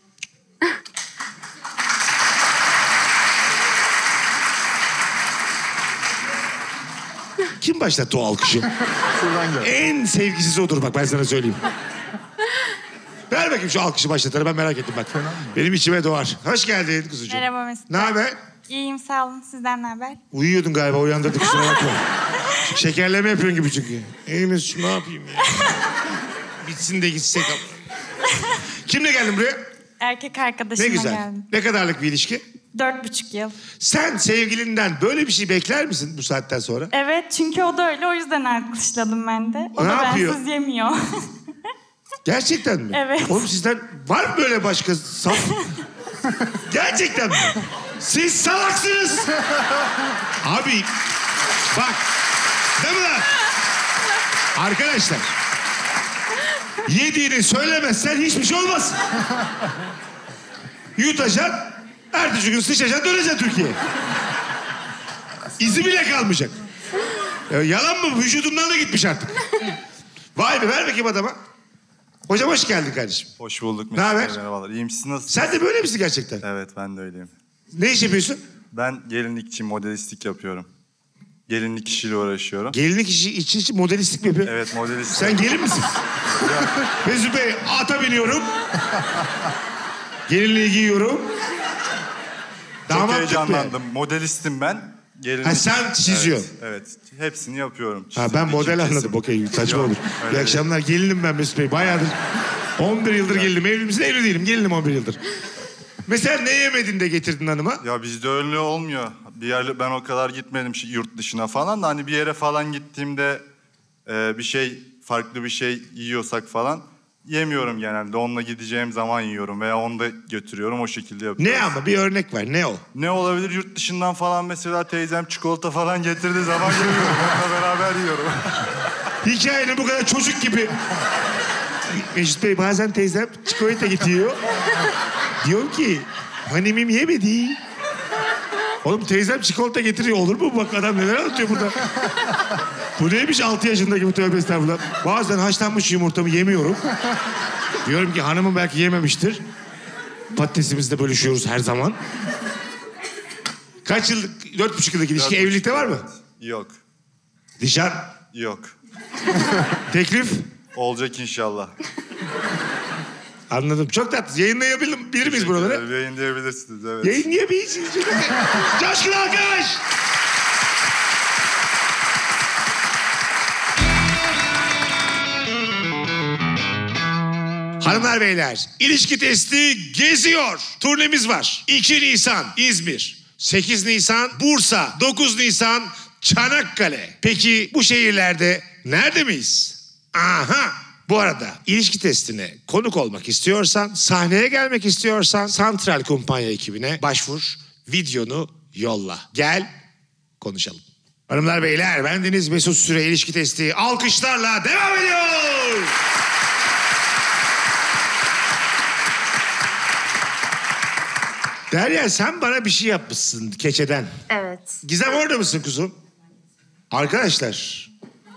Kim başlattı o alkışı? Şuradan gel. En sevgisiz odur bak ben sana söyleyeyim. Ver bakayım şu alkışı başlatanı ben merak ettim bak. Benim içime doğar. Hoş geldin kuzucuğum. Merhaba Mesut. Ne haber? İyiyim sağ olun. Sizden ne haber? Uyuyordun galiba uyandırdık kusura bakma. Şekerleme yapıyorsun gibi çünkü. Ey Mesut ne yapayım ya? Bitsin de gitsek. Kimle geldin buraya? Erkek Ne arkadaşımla güzel. geldim. Ne kadarlık bir ilişki? 4,5 yıl. Sen sevgilinden böyle bir şey bekler misin bu saatten sonra? Evet çünkü o da öyle o yüzden alkışladım ben de. O Ne da yapıyor? bensiz yemiyor. Gerçekten mi? Evet. Oğlum sizden var mı böyle başka saf... Gerçekten mi? Siz salaksınız. Abi bak. Değil mi lan? Arkadaşlar. Yediğini söylemezsen hiçbir şey olmaz. Yutacaksın. Ertesi gün sıçacaksın döneceksin Türkiye'ye. İzi bile kalmayacak. Yalan mı? Vücudundan da gitmiş artık. Vay be ver bakayım adama. Hocam hoş geldin kardeşim. Hoş bulduk. Ne haber? Merhabalar. İyiyim siz nasılsınız? Sen de böyle misin gerçekten? Evet ben de öyleyim. Ne iş yapıyorsun? Ben gelinlikçi, modelistlik yapıyorum. Gelinlik işiyle uğraşıyorum. Gelinlik işi için modelistlik mi yapıyorsun? Evet modelist. Sen gelin misin? Mesut Bey ata biniyorum. Gelinliği giyiyorum. Çok Damatlık heyecanlandım. Modelistim ben. Gelinlik. Ha, sen çiziyorsun. Evet. Hepsini yapıyorum. Ha, Çizim, ben dikim, model kesim. anladım. Okey saçma Yok, olur. öyle İyi değil. akşamlar. Gelinim ben Mesut Bey. Bayağıdır 11 yıldır gelinim. Evli misin? Evli değilim. Gelinim 11 yıldır. Mesela ne yemedin de getirdin hanıma? Ya bizde öyle olmuyor. Bir yerle ben o kadar gitmedim yurt dışına falan da hani bir yere falan gittiğimde bir şey farklı bir şey yiyorsak falan yemiyorum genelde. Onunla gideceğim zaman yiyorum veya onu da götürüyorum o şekilde yapıyorum. Ne ama bir örnek ver. Ne o? Ne olabilir yurt dışından falan mesela teyzem çikolata falan getirdiği zaman yiyorum. Onunla beraber yiyorum. Hikayenin bu kadar çocuk gibi. Mesut Bey bazen teyzem çikolata getiriyor. Diyor ki hanımım yemedi. Oğlum teyzem çikolata getiriyor. Olur mu? Bak adam neler anlatıyor burada. Bu neymiş 6 yaşındaki bu, tövbe estağfurullah. Bazen haşlanmış yumurtamı yemiyorum. Diyorum ki hanımım belki yememiştir. Patatesimizi de bölüşüyoruz her zaman. Kaç yıllık, 4,5 yıllık ilişki, evlilikte var mı? Yok. Nişan, Yok. teklif? Olacak inşallah. Anladım. Çok tatlı. Yayınlayabilir miyiz buraları? Yayınlayabilirsiniz, evet. Yayınlayabilirsiniz. Coşkun alkış! Hanımlar beyler, ilişki testi geziyor. Turnemiz var. 2 Nisan İzmir, 8 Nisan Bursa, 9 Nisan Çanakkale. Peki bu şehirlerde nerede miyiz? Aha! Bu arada ilişki testine konuk olmak istiyorsan, sahneye gelmek istiyorsan Santral Kumpanya ekibine başvur, videonu yolla. Gel, konuşalım. Hanımlar beyler, bendeniz Mesut Süre ilişki testi alkışlarla devam ediyor. Derya, sen bana bir şey yapmışsın keçeden. Evet. Gizem, orada mısın kuzum? Arkadaşlar.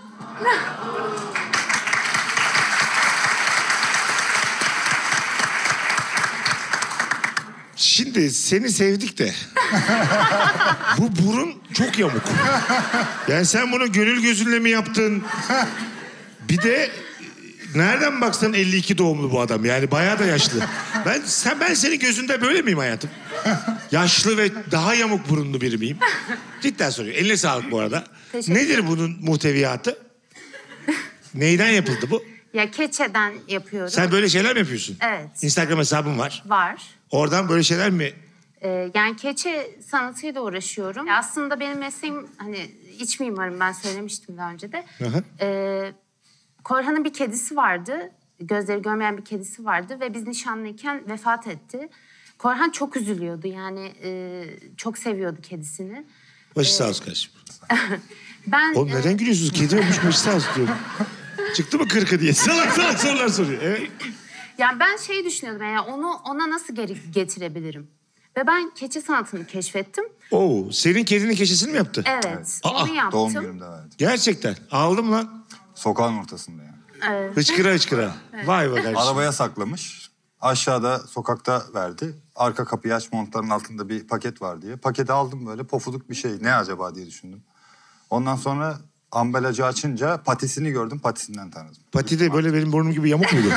Şimdi seni sevdik de bu burun çok yamuk. Yani sen bunu gönül gözünle mi yaptın? Bir de nereden baksan 52 doğumlu bu adam. Yani bayağı da yaşlı. Ben senin gözünde böyle miyim hayatım? Yaşlı ve daha yamuk burunlu biri miyim? Cidden soruyor. Eline sağlık bu arada. Nedir bunun muhteviyatı? Neyden yapıldı bu? Ya keçeden yapıyorum. Sen böyle şeyler mi yapıyorsun? Evet. Instagram hesabın var. Var. Oradan böyle şeyler mi? Yani keçe sanatıyla uğraşıyorum. Aslında benim mesleğim, hani iç mimarım, ben söylemiştim daha önce de. Korhan'ın bir kedisi vardı. Gözleri görmeyen bir kedisi vardı ve biz nişanlıyken vefat etti. Korhan çok üzülüyordu, yani çok seviyordu kedisini. Başı sağ olsun kardeşim. Ben Oğlum neden gülüyorsunuz? Kedi ölmüş, başı sağ olsun diyorum. Çıktı mı 40'ı diye. Salak sorular soruyor. Evet. yani ben şey düşünüyordum, yani ona nasıl geri getirebilirim? Ve ben keçe sanatını keşfettim. Oo, senin kedinin keçesini mi yaptı? Evet, Aa, onu yaptım. Doğum günümde verdi. Gerçekten. Aldım lan. Sokağın ortasında yani. Hıçkıra hıçkıra. Vay be kardeşim. Arabaya saklamış. Aşağıda sokakta verdi. Arka kapıyı aç, montların altında bir paket var diye. Paketi aldım, böyle pofuduk bir şey. Ne acaba diye düşündüm. Ondan sonra ambalajı açınca patisini gördüm. Patisinden tanıdım. Pati de böyle benim burnum gibi yamuk muydu?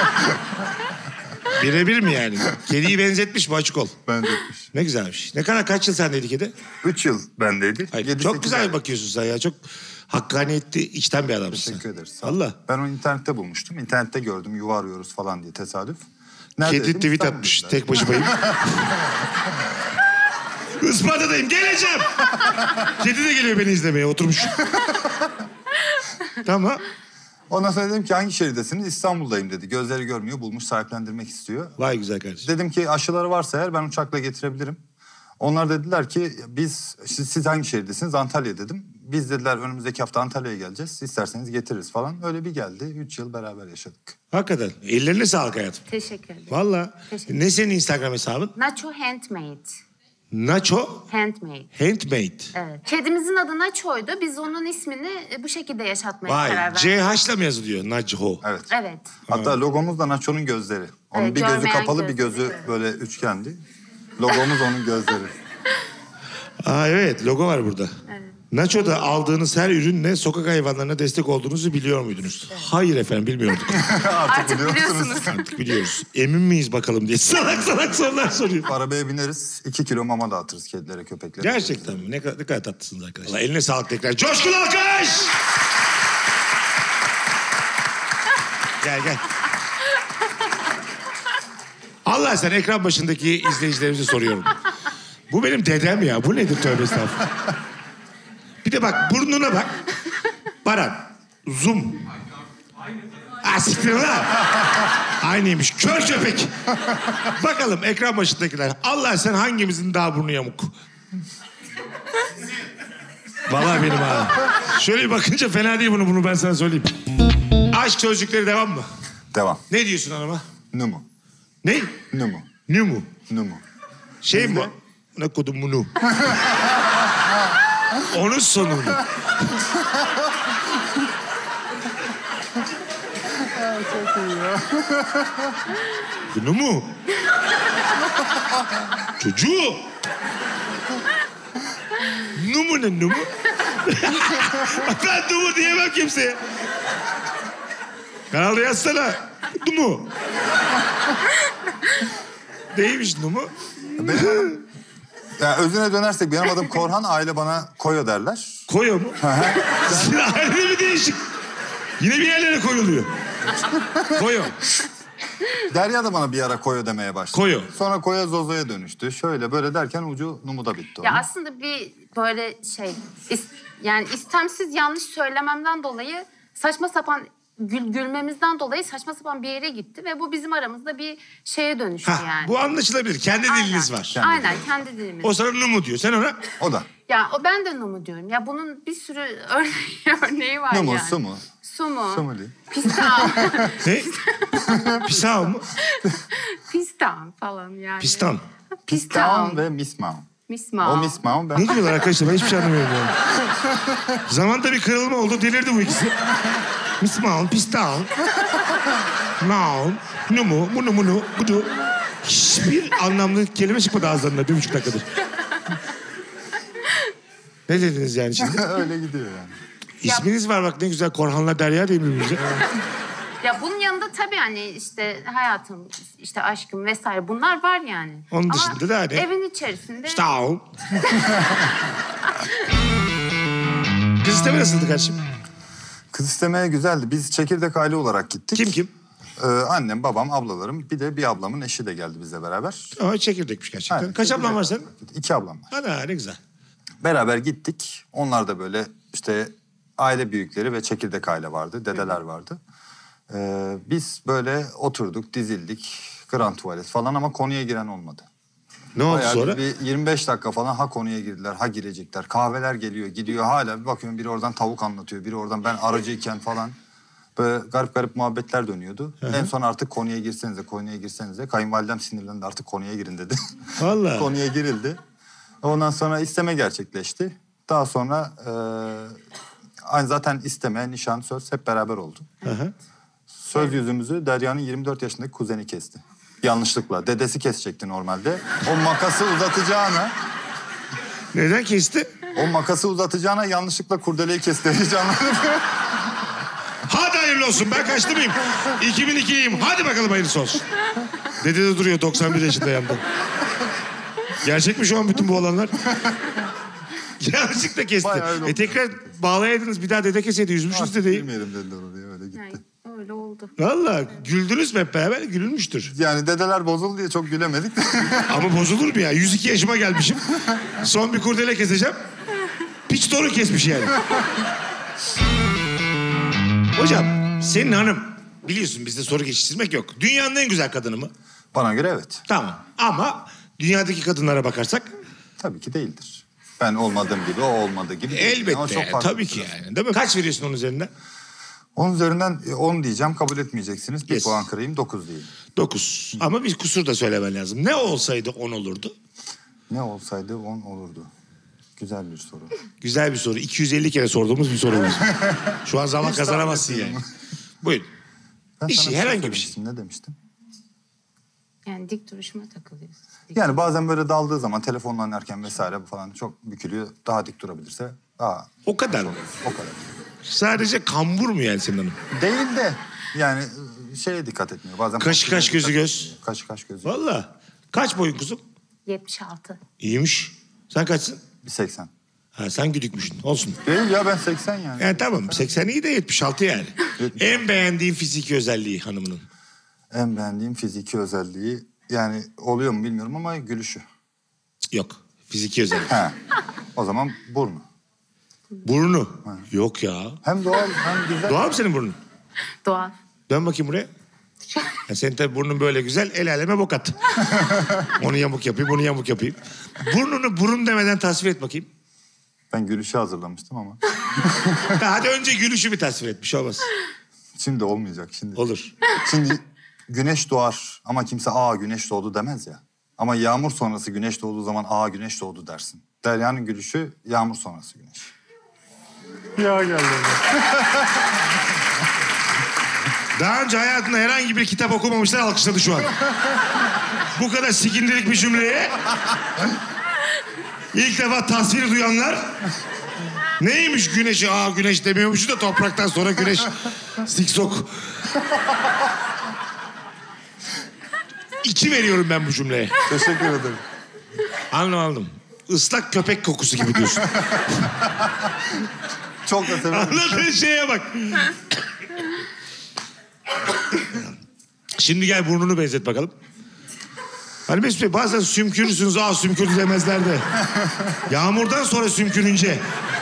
Birebir mi yani? Kediyi benzetmiş mi, açık ol. Benzetmiş. Ne güzelmiş. Ne kadar, kaç yıl sendeydi kedi? 3 yıl bendeydi. Hayır, 7-8 çok güzel ay. bakıyorsun sen ya. Çok hakkaniyetli, içten bir adamsın. Teşekkür ederiz. Allah. Ben onu internette bulmuştum. İnternette gördüm, yuva arıyoruz falan diye, tesadüf. Kedi dedim? tweet İstanbul'da atmış. dediler. Tek başımayım. Isparta'dayım, geleceğim. Kedi de geliyor beni izlemeye, oturmuş. Tamam. Ondan sonra dedim ki hangi şehirdesiniz? İstanbul'dayım dedi. Gözleri görmüyor, bulmuş, sahiplendirmek istiyor. Vay güzel kardeşim. Dedim ki aşıları varsa eğer ben uçakla getirebilirim. Onlar dediler ki siz hangi şehirdesiniz? Antalya dedim. Biz dediler önümüzdeki hafta Antalya'ya geleceğiz. İsterseniz getiririz falan. Öyle bir geldi. 3 yıl beraber yaşadık. Hakikaten. Ellerine sağlık hayatım. Teşekkür ederim. Valla. Teşekkür Ne senin Instagram hesabın? Nacho Handmade. Nacho Handmade. Handmade. Evet. Kedimizin adı Nacho'ydu. Biz onun ismini bu şekilde yaşatmaya karar Vay. verdik. CH'la mı yazılıyor? Nacho. Evet. Evet. Hatta logomuz da Nacho'nun gözleri. Onun Evet, bir gözü görmeyen kapalı, bir gözleri. gözü böyle üçgendi. Logomuz onun gözleri. Aa evet, logo var burada. Evet. Nacho'da aldığınız her ürünle sokak hayvanlarına destek olduğunuzu biliyor muydunuz? Evet. Hayır efendim, bilmiyorduk. Artık biliyorsunuz. Artık biliyoruz. Emin miyiz bakalım diye salak sorular soruyor. Arabaya bineriz, 2 kilo mama dağıtırız kedilere, köpeklere. Gerçekten mi? Ne kadar tatlısınız arkadaşlar. Allah, eline sağlık tekrar. Coşkun alkış! Gel. Allah, sen ekran başındaki izleyicilerimize soruyorum. Bu benim dedem ya. Bu nedir, tövbe estağfurullah. Bir de bak, burnuna bak. Baran. Zoom. Siktir lan. Aynıymış. Kör köpek. Bakalım ekran başındakiler. Allah, sen hangimizin daha burnu yamuk? Vallahi benim ha. Şöyle bir bakınca fena değil bunu ben sana söyleyeyim. Aşk sözcükleri devam mı? Devam. Ne diyorsun hanıma? Numu. Ne? Numu. Nü mu? Numu. Şey mi bu? Ne kodum bunu? Onun sonunu. Çok iyi ya. Bunu mu? Çocuğu. Numu ne numu? Ben numu diyemem kimseye. Kanalda yazsana. Numu. Neymiş numu? Ya özüne dönersek benim adım Korhan, aile bana Koyo derler. Koyo mu? Sizin ailede mi değişik? Yine bir yerlere koyuluyor. Koyo. Derya da bana bir ara Koyo demeye başladı. Koyo. Sonra Koyo Zozo'ya dönüştü. Şöyle böyle derken ucu Numu'da bitti. Ya onun. aslında bir böyle şey yani istemsiz yanlış söylememden dolayı saçma sapan gülmemizden dolayı saçma sapan bir yere gitti ve bu bizim aramızda bir şeye dönüştü Ha, yani. bu anlaşılabilir. Kendi diliniz var. Aynen kendi dilimiz. O sana numu diyor. Sen ona O da. Ya ben de Numu diyorum. Ya bunun bir sürü örneği var Numu, yani. su mu? Su mu? Su mu değil? Pistan. ne? Pisam mı? Pistan falan yani. Pistan. Pistan ve Mismao. Mismao. O Mismao ben. Ne diyorlar arkadaşlar? Ben hiçbir şey anlamıyorum yani. Zamanda bir kırılma oldu. Delirdi bu ikisi. Mismaun, pistan. Maun, numu, munu, budu. Hiçbir anlamlı kelime çıkmadı ağızlarından 1,5 dakikadır. Ne dediniz yani şimdi? Öyle gidiyor yani. İsminiz var bak ne güzel. Korhan'la Derya değil mi birbirimize? Ya bunun yanında tabii hani işte hayatım, işte aşkım vesaire bunlar var yani. Onun dışında da hani- evin içerisinde... Pistan. Kız isteme nasıldı kardeşim? Kız istemeye güzeldi. Biz çekirdek aile olarak gittik. Kim? Annem, babam, ablalarım. Bir de bir ablamın eşi de geldi bizle beraber. Aa, çekirdekmiş gerçekten. Aynen, Kaç ablan var çekirdek. senin? 2 ablam var. Ana ne güzel. Beraber gittik. Onlar da böyle işte aile büyükleri ve çekirdek aile vardı. Dedeler vardı. Biz böyle oturduk, dizildik. Grand tuvalet falan ama konuya giren olmadı. Ne oldu Bayağı sonra? bir 25 dakika falan ha konuya girdiler, ha girecekler. Kahveler geliyor, gidiyor. Hala bir bakıyorum biri oradan tavuk anlatıyor, biri oradan ben aracıyken falan. Böyle garip garip muhabbetler dönüyordu. En son artık konuya girsenize. Kayınvalidem sinirlendi, artık konuya girin dedi. Vallahi. Konuya girildi. Ondan sonra isteme gerçekleşti. Daha sonra zaten isteme, nişan, söz hep beraber oldu. Hı. Söz yüzümüzü Derya'nın 24 yaşındaki kuzeni kesti. Yanlışlıkla. Dedesi kesecekti normalde. O makası uzatacağına... Neden kesti? O makası uzatacağına yanlışlıkla kurdeleyi kesti. Hiç anlamadım. Hadi hayırlı olsun ben kaçtı mıyım? 2002'liyim hadi bakalım hayırlısı olsun. Dede de duruyor 91 yaşında yanında. Gerçek mi şu an bütün bu olanlar? Yanlışlıkla kesti. Bayağı öyle oldu. Tekrar bağlayaydınız bir daha dede keseydi yüzmüşsünüz dedeyi. Bilmeyelim dediler oraya, öyle gitti. Yani öyle oldu. Valla güldünüz mü hep beraber? Gülünmüştür. Yani dedeler bozuldu diye çok gülemedik de. Ama bozulur mu ya? 102 yaşıma gelmişim. Son bir kurdele keseceğim. Piç torun kesmiş yani. Hocam senin hanım biliyorsun bizde soru geçiştirmek yok. Dünyanın en güzel kadını mı? Bana göre evet. Tamam ama dünyadaki kadınlara bakarsak Tabii ki değildir. Ben olmadığım gibi, o olmadığı gibi. değil. Ama elbette çok yani, farklı tabii ki biraz. yani. Değil mi? Kaç veriyorsun onun üzerinden? 10 üzerinden 10 diyeceğim, kabul etmeyeceksiniz. Bir Yes. puan kırayım, 9 diyeyim. 9. Ama bir kusur da söylemen lazım. Ne olsaydı 10 olurdu? Ne olsaydı 10 olurdu. Güzel bir soru. Güzel bir soru. 250 kere sorduğumuz bir soru bu. Şu an zaman Hiç kazanamazsın tahmin yani. etmiyorum. Buyurun. Ben Bir sana şey, herhangi bir şey. söylemiştim, ne demiştim? Yani dik duruşuma takılıyoruz. Yani bazen böyle daldığı zaman telefonla oynarken vesaire falan çok bükülüyor. Daha dik durabilirse daha... O kadar mı? O kadar. Sadece kambur mu yani senin hanım? Değil de yani şeye dikkat etmiyor. Bazen Kaşı kaş, gözü göz. Kaşı kaş gözü. Valla. Kaç boyun kuzum? 76. İyiymiş. Sen kaçsın? 80. Ha, sen güdükmüşsün. Olsun. Değil ya, ben 80 yani. Yani tamam 80 iyi de 76 yani. En beğendiğin fiziki özelliği hanımının? En beğendiğim fiziki özelliği yani oluyor mu bilmiyorum ama gülüşü. Yok. Fiziki özellik. He. O zaman burnu. Burnu. Yok ya. Hem doğal hem güzel. Doğal mı senin burnun? Doğal. Dön bakayım buraya. Ya senin tabii burnun böyle güzel, el aleme bok at. Onu yamuk yapayım, bunu yamuk yapayım. Burnunu burun demeden tasvir et bakayım. Ben gülüşü hazırlamıştım ama. Hadi önce gülüşü bir tasvir et, bir şey olmaz. Şimdi olmayacak şimdi. Olur. Şimdi güneş doğar ama kimse güneş doğdu demez ya. Ama yağmur sonrası güneş doğduğu zaman aa güneş doğdu dersin. Derya'nın gülüşü yağmur sonrası güneş. Ya geldi. Daha önce hayatında herhangi bir kitap okumamışlar, alkışladı şu an. Bu kadar sikindirik bir cümleye ilk defa tasvir duyanlar, neymiş güneşi? Aa güneş demiyormuş da topraktan sonra güneş siksok. İki veriyorum ben bu cümleye. Teşekkür ederim. Anladım. Islak köpek kokusu gibi diyorsun. Çok da severim. Anladığın şeye bak. Şimdi gel burnunu benzet bakalım. Hani Mesut Bey bazen sümkürürsünüz, aa sümkürdü demezler de. Yağmurdan sonra sümkürünce.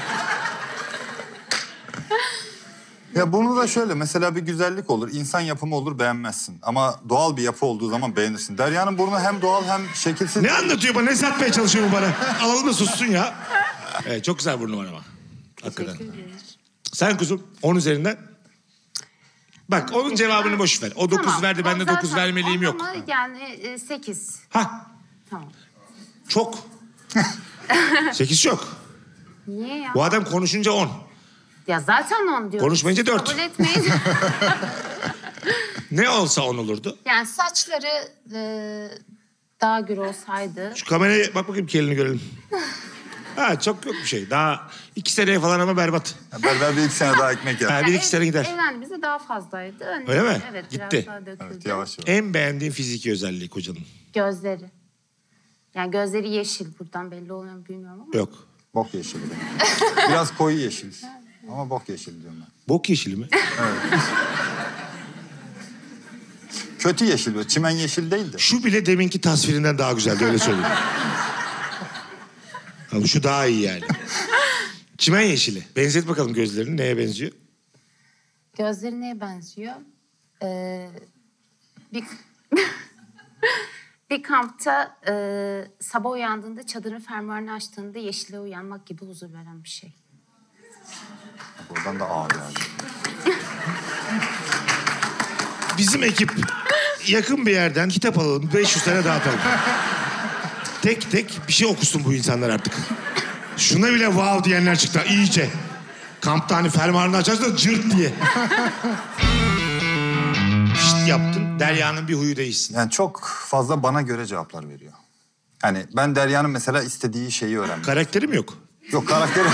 Ya bunu da şöyle mesela bir güzellik olur, insan yapımı olur beğenmezsin. Ama doğal bir yapı olduğu zaman beğenirsin. Derya'nın burnu hem doğal hem şekilsiz. Ne anlatıyor bana? Ne satmaya çalışıyor bu bana? Alalım da sussun ya. Evet, çok güzel burnu var ama. Hakikaten. Sen kuzum 10 üzerinden. Bak onun cevabını boş ver. O 9 Tamam, verdi, ben de o 9 zaten vermeliyim yok. Ama yani 8. Ha, Tamam. çok. 8 çok. Niye ya? Bu adam konuşunca 10. Ya zaten 10 diyorum. Konuşmayınca 4. Kabul etmeyin. Ne olsa 10 olurdu. Yani saçları daha gür olsaydı. Şu kameraya bak bakayım kelini görelim. Ha çok yok bir şey. Daha 2 seneye falan ama berbat. Berber bir 2 sene daha ekmek yer. Ha, bir iki sene gider. Evlendiğimizde daha fazlaydı. Hani, Öyle mi? Evet. Gitti. Biraz daha döküldü. Evet yavaş yavaş. En beğendiğin fiziki özelliği kocanın? Gözleri. Yani gözleri yeşil. Buradan belli oluyor mu bilmiyorum ama. Yok. Bok yeşili benim. Biraz koyu yeşil. Ama bok yeşili diyorum ben. Bok yeşili mi? Kötü yeşil böyle. Çimen yeşil değil de. Şu bile deminki tasvirinden daha güzeldi, öyle söyleyeyim. Ama şu daha iyi yani. Çimen yeşili. Benzet bakalım gözlerini. Neye benziyor? Gözleri neye benziyor? Bir bir kampta sabah uyandığında çadırın fermuarını açtığında yeşile uyanmak gibi huzur veren bir şey. Buradan da ağır yani. Bizim ekip yakın bir yerden kitap alalım. 500 tane dağıtalım. Tek tek bir şey okusun bu insanlar artık. Şuna bile wow diyenler çıktı iyice. Kampta hani fermuarını açarsa cırt diye. Şşt yaptın, Derya'nın bir huyu değişsin. Yani çok fazla bana göre cevaplar veriyor. Hani ben Derya'nın mesela istediği şeyi öğrendim. Karakteri mi yok? Yok karakteri.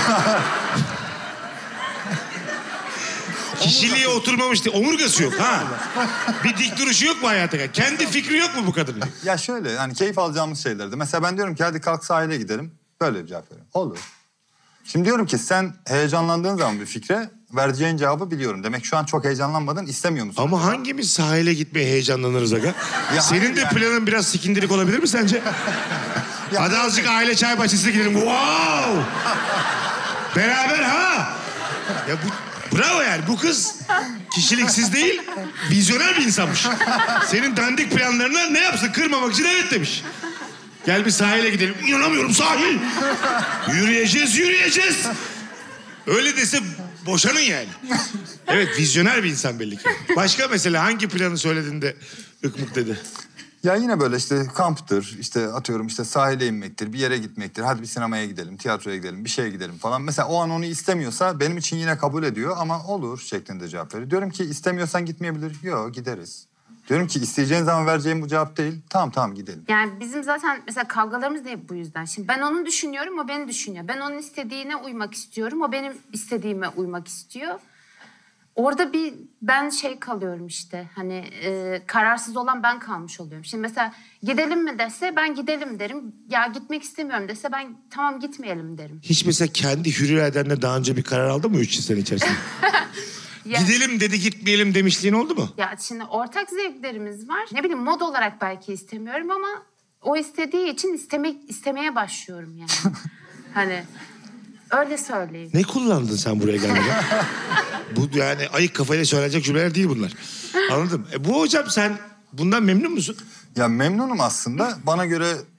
Kişiliğe oturmamış değil, omurgası yok ha. Bir dik duruşu yok mu hayata? Kendi fikri yok mu bu kadının? Ya şöyle hani keyif alacağımız şeylerdi. Mesela ben diyorum ki hadi kalk sahile gidelim. Böyle bir cevap veriyorum. Olur. Şimdi diyorum ki sen heyecanlandığın zaman bir fikre vereceğin cevabı biliyorum. Demek şu an çok heyecanlanmadın, istemiyor musun? Ama hangimiz sahile gitmeye heyecanlanırız aga? Ya Senin hayır de yani. planın biraz sikindirik olabilir mi sence? Hadi azıcık aile çay bahçesine gidelim. Wow! Beraber ha! Ya bravo yani bu kız kişiliksiz değil, vizyoner bir insanmış. Senin dandik planlarına ne yapsın? Kırmamak için evet demiş. Gel bir sahile gidelim. İnanamıyorum sahil. Yürüyeceğiz. Öyle dese boşanın yani. Evet vizyoner bir insan belli ki. Başka mesela hangi planı söylediğinde ıkmık dedi? Ya yine böyle işte kamptır, işte atıyorum işte sahile inmektir, bir yere gitmektir. Hadi bir sinemaya gidelim, tiyatroya gidelim, bir şeye gidelim falan. Mesela o an onu istemiyorsa benim için yine kabul ediyor ama olur şeklinde cevap veriyor. Diyorum ki istemiyorsan gitmeyebilir. Yok gideriz. Diyorum ki isteyeceğin zaman vereceğim bu cevap değil. Tamam gidelim. Yani bizim zaten mesela kavgalarımız da hep bu yüzden. Şimdi ben onu düşünüyorum, o beni düşünüyor. Ben onun istediğine uymak istiyorum, o benim istediğime uymak istiyor. Orada bir ben kalıyorum işte hani kararsız olan ben kalmış oluyorum. Şimdi mesela gidelim mi dese ben gidelim derim. Ya gitmek istemiyorum dese ben tamam gitmeyelim derim. Hiç mesela kendi hür iradenle daha önce bir karar aldın mı 3 sene içerisinde? Ya, Gidelim dedi gitmeyelim demişliğin oldu mu? ya şimdi ortak zevklerimiz var. Ne bileyim mod olarak belki istemiyorum ama o istediği için istemeye başlıyorum yani. Hani öyle söyleyeyim. Ne kullandın sen buraya gelmeden? Bu yani ayık kafayla söylenecek cümleler değil bunlar. Anladım. Bu hocam sen bundan memnun musun? Ya memnunum aslında. Bana göre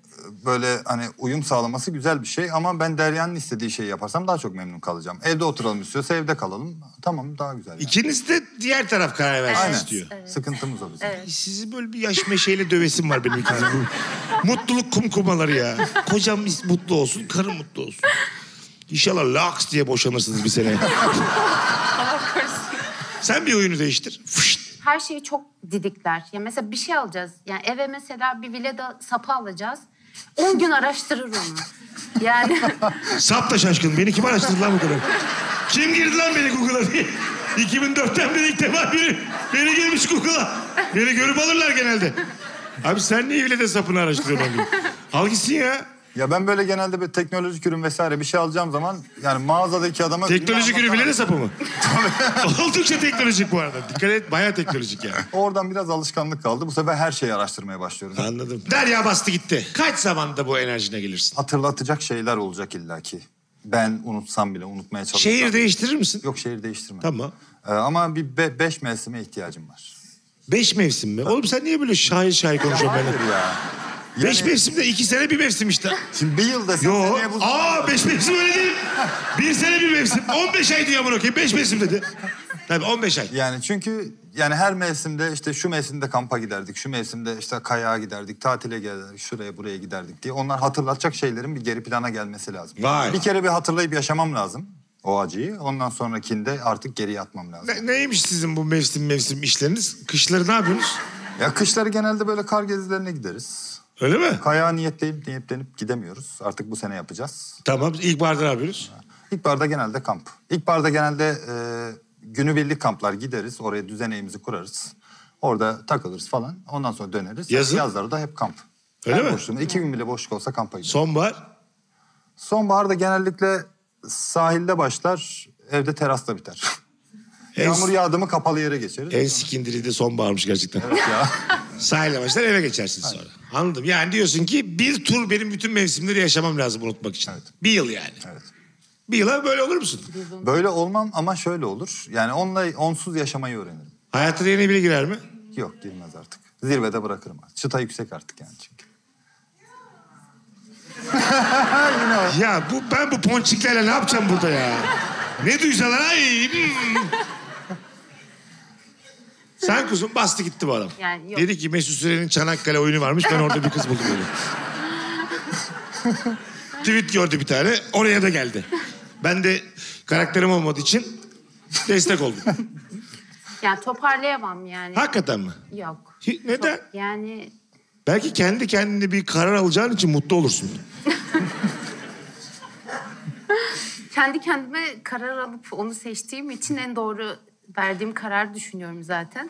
böyle hani uyum sağlaması güzel bir şey. Ama ben Derya'nın istediği şeyi yaparsam daha çok memnun kalacağım. Evde oturalım istiyorsa evde kalalım. Tamam, daha güzel. Yani. İkiniz de diğer taraf karar versin Aynen. istiyor. Sıkıntımız o bizim. Sizi böyle bir yaş meşeyle dövesim var benim ikinizin. Mutluluk kumkumaları ya. Kocam mutlu olsun, karım mutlu olsun. İnşallah laks diye boşanırsınız bir sene. Sen bir oyunu değiştir. Fışt. Her şeyi çok didikler. Ya mesela bir şey alacağız. Yani eve mesela bir Vileda sapı alacağız. 10 gün araştırır onu. Yani Sap da şaşkın. Beni kim araştırdı lan bu kadar? Kim girdi lan beni Google'a diye. 2004'ten beri ilk defa beni girmiş Google'a. Beni görüp alırlar genelde. Abi sen niye bile de sapını araştırıyorsun diyor. Al gitsin ya. Ya ben böyle genelde bir teknolojik ürün vesaire bir şey alacağım zaman yani mağazadaki adama... Teknolojik ürün bile de sapı mı? Oldukça teknolojik bu arada. Dikkat et, bayağı teknolojik yani. Oradan biraz alışkanlık kaldı. Bu sefer her şeyi araştırmaya başlıyorum. Anladım. Derya bastı gitti. Kaç zamanda bu enerjine gelirsin? Hatırlatacak şeyler olacak illaki. Ben unutsam bile unutmaya çalışsam. Şehir değiştirir misin? Yok, şehir değiştirmem. Tamam. Ama bir 5 mevsime ihtiyacım var. 5 mevsim mi? Oğlum sen niye böyle şair konuşuyorsun Hayır benimle? ya. 5 mevsimde 2 sene bir mevsim işte. Şimdi bir yıl desem Yo. seneye bu... 5 mevsim öyle değil. 1 sene bir mevsim. 15 ay diyor amına koyayım. 5 mevsim dedi. Tabii 15 ay. Yani çünkü yani her mevsimde işte şu mevsimde kampa giderdik, şu mevsimde işte kayağa giderdik, tatile giderdik, şuraya buraya giderdik diye. Onlar hatırlatacak şeylerin bir geri plana gelmesi lazım. Vay. Bir kere bir hatırlayıp yaşamam lazım o acıyı. Ondan sonrakinde artık geriye atmam lazım. Neymiş sizin bu mevsim işleriniz? Kışları ne yapıyorsunuz? Ya kışları genelde böyle kar gezilerine gideriz. Öyle mi? Kayağa niyetlenip gidemiyoruz. Artık bu sene yapacağız. Tamam. İlkbaharda ne yapıyoruz? İlkbaharda genelde kamp. İlkbaharda genelde günübirlik kamplar gideriz. Oraya düzeneğimizi kurarız. Orada takılırız falan. Ondan sonra döneriz. Yazın? Yazları da hep kamp. Öyle mi? Boşluğunda 2 gün bile boşluk olsa kampa gideriz. Sonbahar? Sonbaharda genellikle sahilde başlar, evde terasta biter. Yağmur yağdı mı kapalı yere geçeriz. En sikindiri de sonbaharmış gerçekten. Evet ya. Sahile başlar eve geçersiniz sonra. Anladım. Yani diyorsun ki bir tur benim bütün mevsimleri yaşamam lazım unutmak için. Evet. Bir yıl yani. Evet. Bir yıla böyle olur musun? Böyle olmam ama şöyle olur. Yani onsuz yaşamayı öğrenirim. Hayatına yeni biri girer mi? Yok, girmez artık. Zirvede bırakırım artık. Çıta yüksek artık yani çünkü. Ya ben bu ponçiklerle ne yapacağım burada ya? Ne duysalar ay. Sen kuzum bastı gitti bu adam. Yani yok. Dedi ki Mesut Süren'in Çanakkale oyunu varmış, ben orada bir kız buldum öyle. Tweet gördü bir tane, oraya da geldi. Ben de karakterim olmadığı için destek oldum. yani toparlayamam yani. Hakikaten mi? Yok. Neden? Yani Belki kendi kendine bir karar alacağın için mutlu olursun. kendi kendime karar alıp onu seçtiğim için en doğru verdiğim karar düşünüyorum zaten.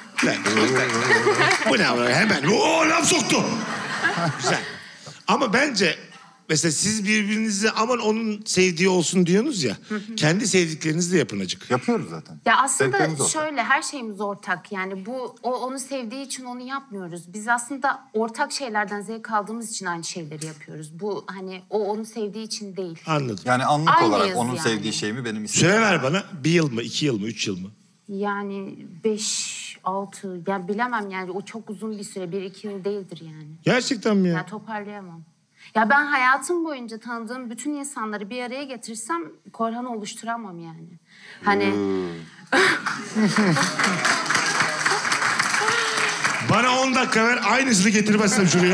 Bu ne abi? Hemen laf soktu. Güzel. Ama bence mesela siz birbirinize aman onun sevdiği olsun diyorsunuz ya. Kendi sevdiklerinizi de yapın acık. Yapıyoruz zaten. Ya aslında Zevklerimiz ortak. şöyle her şeyimiz ortak. Yani o onu sevdiği için onu yapmıyoruz. Biz aslında ortak şeylerden zevk aldığımız için aynı şeyleri yapıyoruz. Bu hani o onu sevdiği için değil. Anladım. Yani anlık Aynıyız olarak onun yani. sevdiği şey mi benim istediğim? Süre ver bana. 1 yıl mı, 2 yıl mı, 3 yıl mı? Yani 5, 6 yani bilemem yani o çok uzun bir süre 1-2 yıl değildir yani. Gerçekten mi ya? Ya toparlayamam. Ya ben hayatım boyunca tanıdığım bütün insanları bir araya getirsem Korhan'ı oluşturamam yani. Hani Bana 10 dakika ver, aynısını getirmezsem şuraya.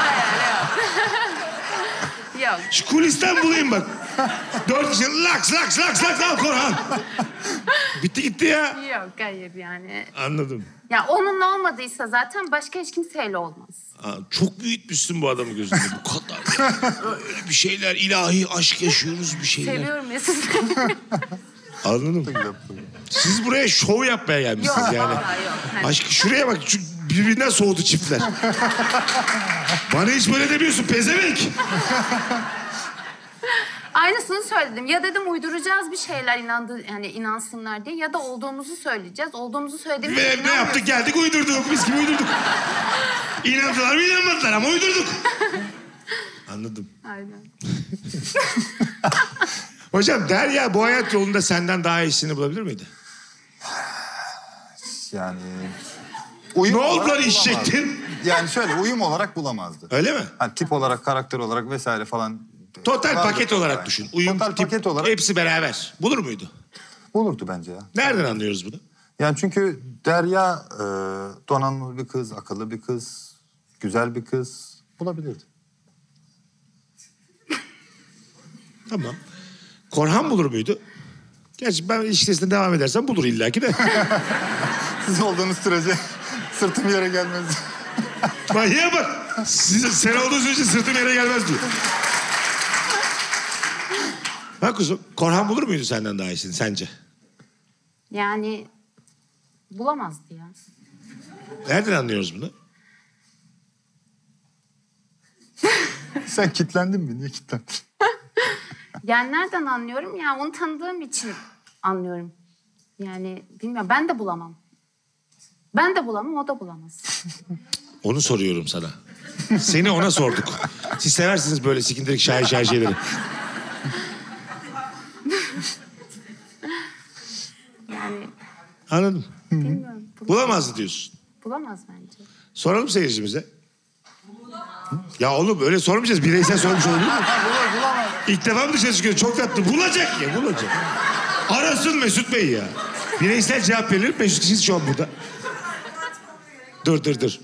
yok. Şu kulisten bulayım bak. 4 kişi laks al Korhan. Bitti gitti ya. Yok hayır yani. Anladım. Ya onunla olmadıysa zaten başka hiç kimseyle olmaz. Çok büyütmüş bu adamı gözünde bu kadar. Ya. Öyle bir şeyler, ilahi aşk yaşıyoruz bir şeyler. Seviyorum ya sizi. Anladım. Siz buraya şov yapmaya gelmişsiniz Yok, yani. vallahi yok. Hani- Aşk şuraya bak, şu birbirinden soğudu çiftler. Bana hiç böyle demiyorsun pezevenk. Aynısını söyledim. Ya dedim uyduracağız bir şeyler yani inansınlar diye ya da olduğumuzu söyleyeceğiz. Olduğumuzu söylediğimizde Ve ne inanmıyorsun. yaptık, geldik uydurduk. Biz gibi uydurduk. İnandılar mı inanmadılar ama uydurduk. Anladım. Aynen. Hocam Derya bu hayat yolunda senden daha iyisini bulabilir miydi? Yani Uyum Ne oldu olarak lan bulamazdı. işecektin? Yani şöyle uyum olarak bulamazdı. Öyle mi? Hani tip olarak, karakter olarak vesaire falan. Total vardı. paket olarak düşün. Uyum, Total tip, paket olarak hepsi beraber. Bulur muydu? bulurdu bence ya. Nereden anlıyoruz bunu? Yani çünkü Derya donanımlı bir kız, akıllı bir kız, güzel bir kız bulabilirdi. Tamam. Korhan bulur muydu? Gerçi ben ilişkisine devam edersem bulur illaki de. Siz olduğunuz sürece sırtım yere gelmez. Manyağa bak. Sen olduğun sürece sırtım yere gelmez diyor. Bak kuzum, Korhan bulur muydu senden daha iyisini sence? Yani bulamazdı ya. Nereden anlıyoruz bunu? Sen kilitlendin mi? Niye kilitlendin? Yani nereden anlıyorum? Yani onu tanıdığım için anlıyorum. Yani bilmiyorum, ben de bulamam. Ben de bulamam, o da bulamaz. Onu soruyorum sana. Seni ona sorduk. Siz seversiniz böyle sikindirik şair şeyleri. Yani Anladım. bilmiyorum. Bulamazdı diyorsun. Bulamaz bence. Soralım seyircimize. Ya oğlum öyle sormayacağız. Bireysel sormuş olur mu? İlk defa mı dışarı çıkıyor? Çok tatlı. Bulacak ya, bulacak. Arasın Mesut Bey ya. Bireysel cevap verilir. Mesut kişiyiz şu an burada. Dur.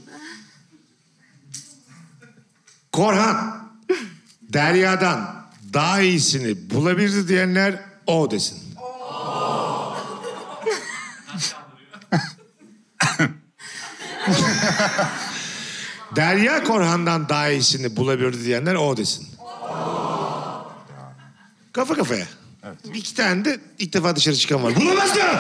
Korhan, Derya'dan daha iyisini bulabilirdi diyenler o desin. Derya Korhan'dan daha iyisini bulabilirdi diyenler o desin. Kafa kafaya. Evet. İki tane de ilk defa dışarı çıkan var. Bulamaz mı?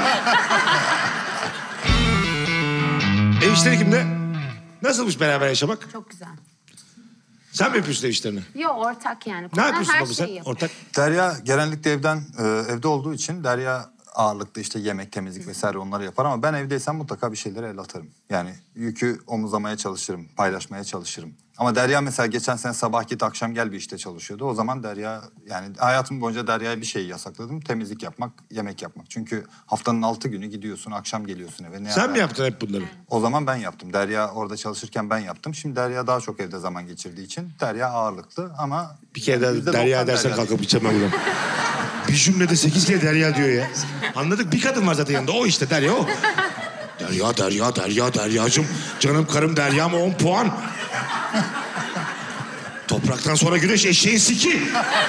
Ev işleri kimde? Nasılmış beraber yaşamak? Çok güzel. Sen mi yapıyorsun ev işlerini? Yok, ortak yani. Ne Korhan yapıyorsun her baba sen? şeyi yapıyor. Ortak. Derya genellikle evde olduğu için Derya ağırlıklı işte yemek, temizlik vesaire onları yapar ama ben evdeysem mutlaka bir şeylere el atarım. Yani yükü omuzlamaya çalışırım, paylaşmaya çalışırım. Ama Derya mesela geçen sene sabah git akşam gel bir işte çalışıyordu. O zaman Derya, yani hayatım boyunca Derya'ya bir şey yasakladım. Temizlik yapmak, yemek yapmak. Çünkü haftanın 6 günü gidiyorsun, akşam geliyorsun eve. Sen mi yaptın hep bunları? O zaman ben yaptım. Derya orada çalışırken ben yaptım. Şimdi Derya daha çok evde zaman geçirdiği için Derya ağırlıklı ama... Bir kere daha %90 Derya dersen kalkıp içemem buradan. Bir cümlede 8 kere Derya diyor ya. Anladık, bir kadın var zaten yanında. O işte Derya o. Deryacığım. Canım karım Derya'm 10 puan. Topraktan sonra güneş eşeğin siki.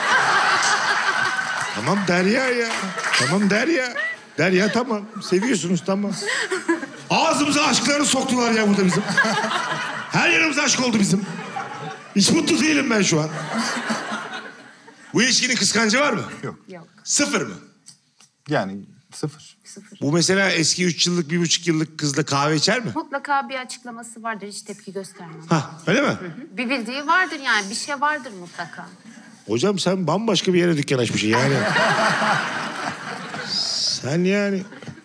Tamam Derya ya. Tamam Derya. Derya tamam. Seviyorsunuz tamam. Ağzımıza aşklarını soktular ya burada bizim. Her yerimiz aşk oldu bizim. Hiç mutlu değilim ben şu an. Bu ilişkinin kıskancı var mı? Yok. Yok. Sıfır mı? Yani sıfır. Bu mesela eski 3 yıllık, 1,5 yıllık kızla kahve içer mi? Mutlaka bir açıklaması vardır, hiç tepki göstermem. Ha, öyle mi? Bir bildiği vardır yani, bir şey vardır mutlaka. Hocam sen bambaşka bir yere dükkan açmışsın yani. Sen yani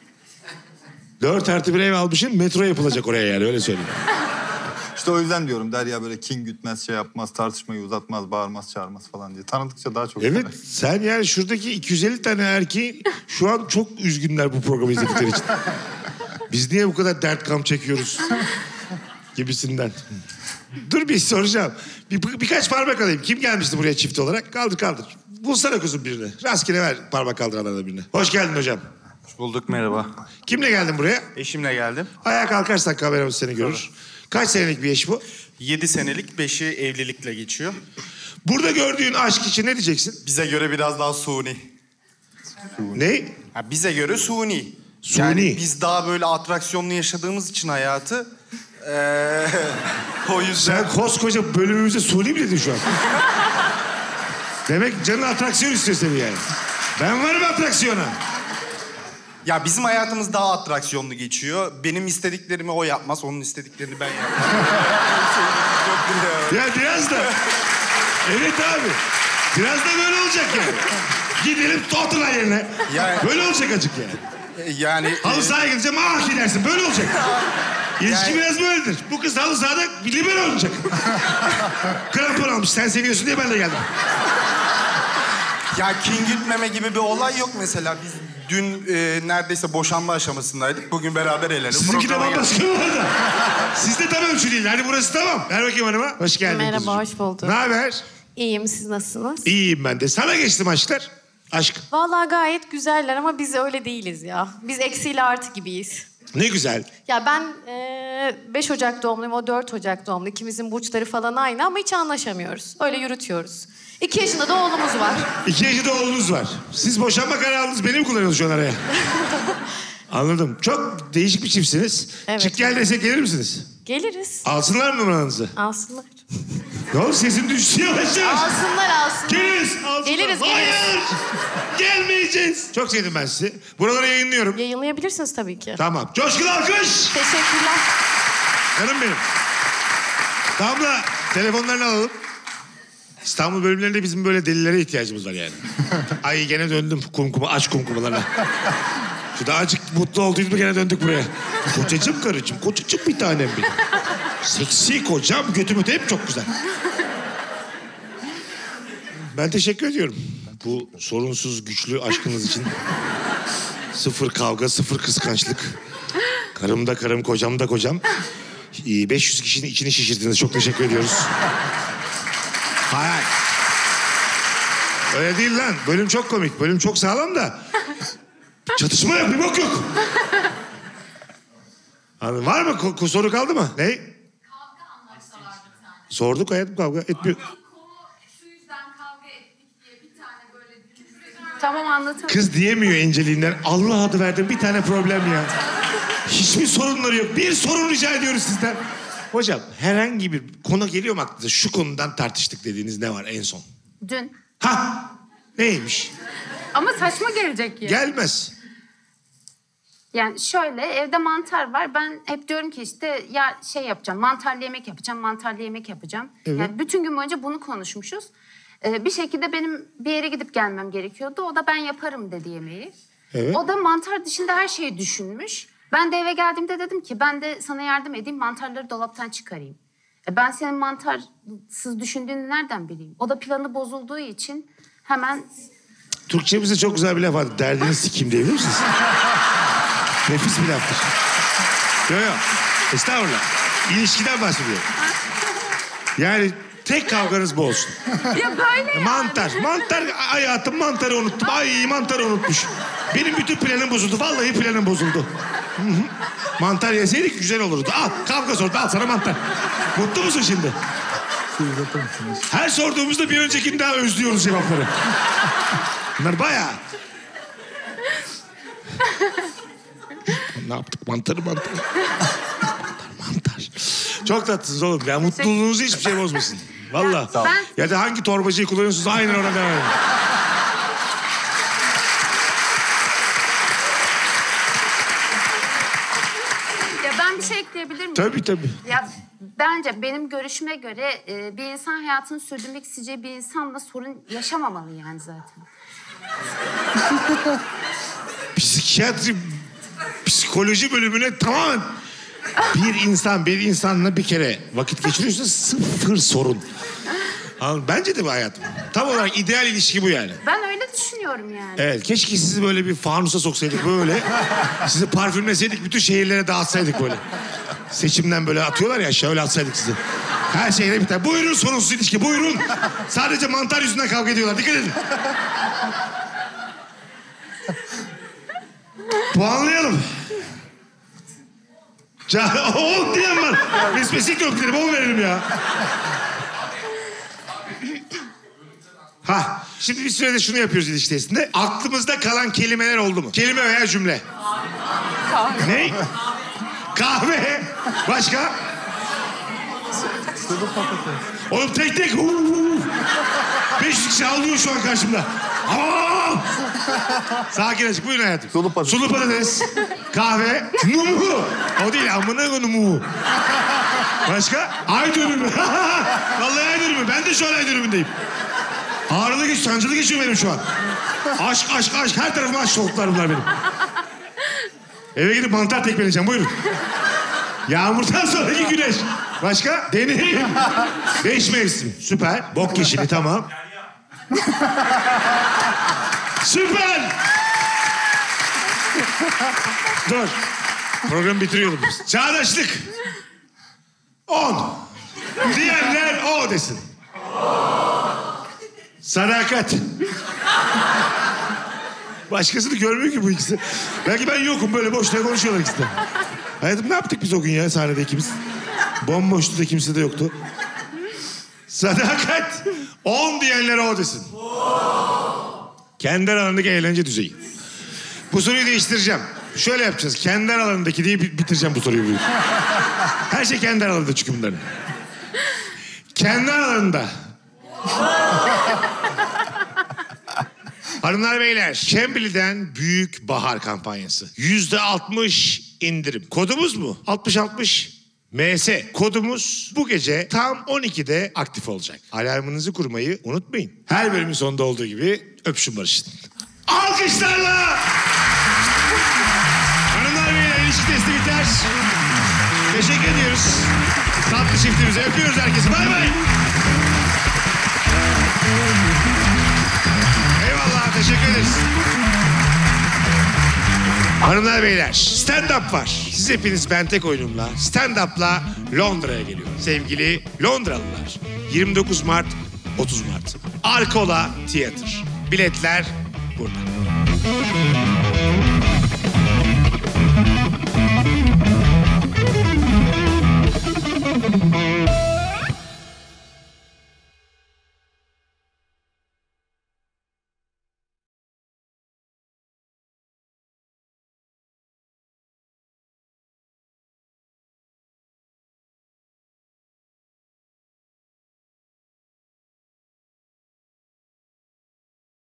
4+1 ev almışsın, metro yapılacak oraya yani, öyle söyleyeyim. İşte o yüzden diyorum Derya böyle kin gütmez, şey yapmaz, tartışmayı uzatmaz, bağırmaz, çağırmaz falan diye. Tanıdıkça daha çok... Evet, sen yani şuradaki 250 tane erkeği şu an çok üzgünler bu programı izledikleri için. Biz niye bu kadar dert kam çekiyoruz gibisinden. Dur bir soracağım. Birkaç parmak alayım. Kim gelmişti buraya çift olarak? Kaldır. Bulsana kuzum birini. Rastgele ver parmak kaldıranlardan birini. Hoş geldin hocam. Hoş bulduk, merhaba. Kimle geldin buraya? Eşimle geldim. Ayağa kalkarsak kameramız seni görür. Kaç senelik bir eş bu? 7 senelik, 5'i evlilikle geçiyor. Burada gördüğün aşk için ne diyeceksin? Bize göre biraz daha suni. Ne? Ha, bize göre suni. Suni. Yani biz daha böyle atraksiyonlu yaşadığımız için hayatı... o yüzden... Sen koskoca bölümümüze suni mi dedin şu an? Demek canın atraksiyon istiyor seni yani. Ben varım atraksiyona. Ya bizim hayatımız daha atraksiyonlu geçiyor. Benim istediklerimi o yapmaz, onun istediklerini ben yapmam. Ya biraz da... Evet abi. Biraz da böyle olacak yani. Gidelim oturma yerine. Yani- Böyle olacak acık yani. Yani... Halı sahaya gideceğim, ah gidersin. Böyle olacak. İlişki Yani- biraz böyledir. Bu kız halı sahada libero olacak. Krampon almış. Sen seviyorsun diye ben de geldim. Ya kin gütmeme gibi bir olay yok mesela. Biz dün neredeyse boşanma aşamasındaydık. Bugün beraber el ele. Sizinki de programa geldik. bambaşka bir arada. Sizde tam ölçü değil. Hadi burası tamam. Ver bakayım hanıma. Hoş geldin Merhaba, kuzucuğum. hoş bulduk. Ne haber? İyiyim, siz nasılsınız? İyiyim ben de. Sana geçtim aşklar. Aşk. Vallahi gayet güzeller ama biz öyle değiliz ya. Biz eksiyle artı gibiyiz. Ne güzel. Ya ben 5 Ocak doğumluyum, o 4 Ocak doğumlu. İkimizin burçları falan aynı ama hiç anlaşamıyoruz. Öyle yürütüyoruz. 2 yaşında da oğlumuz var. 2 yaşında oğlunuz var. Siz boşanma kararı aldınız. Beni mi kullanıyorsunuz şu an araya? Anladım. Çok değişik bir çiftsiniz. Evet. Çık gel desek gelir misiniz? Geliriz. Alsınlar mı numaranızı? Alsınlar. Ne oldu sesin düştü yavaş yavaş. Alsınlar. Geliriz. Alsınlar. Geliriz. Hayır. Gelmeyeceğiz. Çok sevdim ben sizi. Buraları yayınlıyorum. Yayınlayabilirsiniz tabii ki. Tamam. Coşkulu alkış. Teşekkürler. Canım benim. Damla telefonlarını alalım. İstanbul bölümlerinde bizim böyle delilere ihtiyacımız var yani. Ay gene döndüm kumkuma, aç kumkumalarına. Şurada azıcık mutlu olduydum gene döndük buraya. Kocacığım karıcığım, kocacığım bir tanem benim. Seksi kocam, götüm öte hep çok güzel. Ben teşekkür ediyorum. Bu sorunsuz, güçlü aşkınız için. Sıfır kavga, sıfır kıskançlık. Karım da karım, kocam da kocam. 500 kişinin içini şişirdiniz. Çok teşekkür ediyoruz. Hayır. Öyle değil lan. Bölüm çok komik. Bölüm çok sağlam da. Çatışma yok. Bir bok yok. Anladın, var mı? Soru kaldı mı? Ne? Kavga anlatsalar bir tane. Sorduk hayatım kavga etmiyor. Konu şu yüzden kavga ettik diye bir tane böyle... Tamam anlatalım. Kız diyemiyor inceliğinden. Allah adı verdim bir tane problem ya. Hiçbir sorunları yok. Bir sorun rica ediyoruz sizden. Hocam herhangi bir konu geliyor mu aklınıza? Şu konudan tartıştık dediğiniz ne var en son? Dün. Ha neymiş? Ama saçma gelecek ya. Gelmez. Yani şöyle evde mantar var. Ben hep diyorum ki işte ya şey yapacağım. Mantarlı yemek yapacağım. Mantarlı yemek yapacağım. Evet. Yani bütün gün boyunca bunu konuşmuşuz. Bir şekilde benim bir yere gidip gelmem gerekiyordu. O da ben yaparım dedi yemeği. Evet. O da mantar dışında her şeyi düşünmüş. Ben de eve geldiğimde dedim ki ben de sana yardım edeyim. Mantarları dolaptan çıkarayım. Ben senin mantarsız düşündüğünü nereden bileyim? O da planı bozulduğu için hemen... Türkçemizde çok güzel bir laf var. Derdini sikeyim diye biliyor musunuz? Nefis bir laftır. Yok. Estağfurullah. İlişkiden bahsediyorum. Yani tek kavganız bu olsun. Ya böyle yani. Mantar. Hayatım mantarı unuttum. Ay mantarı unutmuş. Benim bütün planım bozuldu. Vallahi planım bozuldu. Hı-hı. Mantar yeseydik güzel olurdu. Al kavga sordu. Al sana mantar. Mutlu musun şimdi? Her sorduğumuzda bir öncekini daha özlüyoruz cevapları. Bunlar bayağı. Ne yaptık? Mantar. Çok tatlısınız oğlum. Ya mutluluğunuzu hiçbir şey bozmasın. Vallahi. Ya da hangi torbacıyı kullanıyorsunuz aynen ona devam edin. Ya ben bir şey ekleyebilir miyim? Tabii. Ya bence benim görüşüme göre bir insan hayatını sürdürmek isteyeceği bir insanla sorun yaşamamalı yani zaten. Psikiyatri, psikoloji bölümüne tamamen bir insanla bir kere vakit geçiriyorsa sıfır sorun. Bence de bu hayatım. Tam olarak ideal ilişki bu yani. Ben öyle düşünüyorum yani. Evet, keşke sizi böyle bir fanusa soksaydık böyle. Sizi parfümleseydik, bütün şehirlere dağıtsaydık böyle. Seçimden böyle atıyorlar ya, şöyle atsaydık sizi. Her şehre biter. Buyurun sorunsuz ilişki, buyurun. Sadece mantar yüzünden kavga ediyorlar, dikkat edin. Puanlayalım. 10 diyen var. Biz spesifik yok dedim, 10 verelim ya. Şimdi bir sürede şunu yapıyoruz ilişki testinde. Aklımızda kalan kelimeler oldu mu? Kelime veya cümle. Kahve. Ne? Kahve. Başka? Oğlum tek. 500 kişi ağlıyor şu an karşımda. Sakin açık. Buyurun hayatım. Sulu patates. Kahve. Mumu. O değil. Amına koyduğum. Başka? Ay dönümü. Vallahi ay dönümü. Ben de şu an ay dönümündeyim. Ağrılı sancılı geçiyor benim şu an. Aşk. Her tarafıma aşk soğuklar bunlar benim. Eve gidip mantar tekmeleyeceğim. Buyurun. Yağmurdan sonraki güneş. Başka? Deneyim. 5 mevsim. Süper. Bok yeşili tamam. Süper! Dur. Programı bitiriyordum biz. Çağdaşlık. 10. Diğerler o desin. Sadakat. Başkasını görmüyor ki bu ikisi. Belki ben yokum, böyle boşluğa konuşuyorlar ikisi de. Hayatım ne yaptık biz o gün ya sahnede ikimiz? Bomboştu da kimse de yoktu. Sadakat. 10 diyenlere o desin. Kendi aralarındaki eğlence düzeyi. Bu soruyu değiştireceğim. Şöyle yapacağız. Kendi aralarındaki diye bitireceğim bu soruyu. Her şey kendi aralarında çünkü bunların. Kendi aralarında. Hanımlar beyler, Cambly'den büyük bahar kampanyası. %60 indirim. Kodumuz mu? 60-60. MS kodumuz bu gece tam 12'de aktif olacak. Alarmınızı kurmayı unutmayın. Her bölümün sonunda olduğu gibi öpüşün barışın. Alkışlarla! Hanımlar beyler, ilişki testi biter. Teşekkür ediyoruz. Tatlı çiftimize öpüyoruz herkesi. Bay bay. Eyvallah, teşekkür ederiz. Hanımlar beyler, stand-up var. Siz hepiniz ben tek oyunumla, stand-up'la Londra'ya geliyor. Sevgili Londralılar. 29 Mart, 30 Mart. Arkola Theatre. Biletler burada.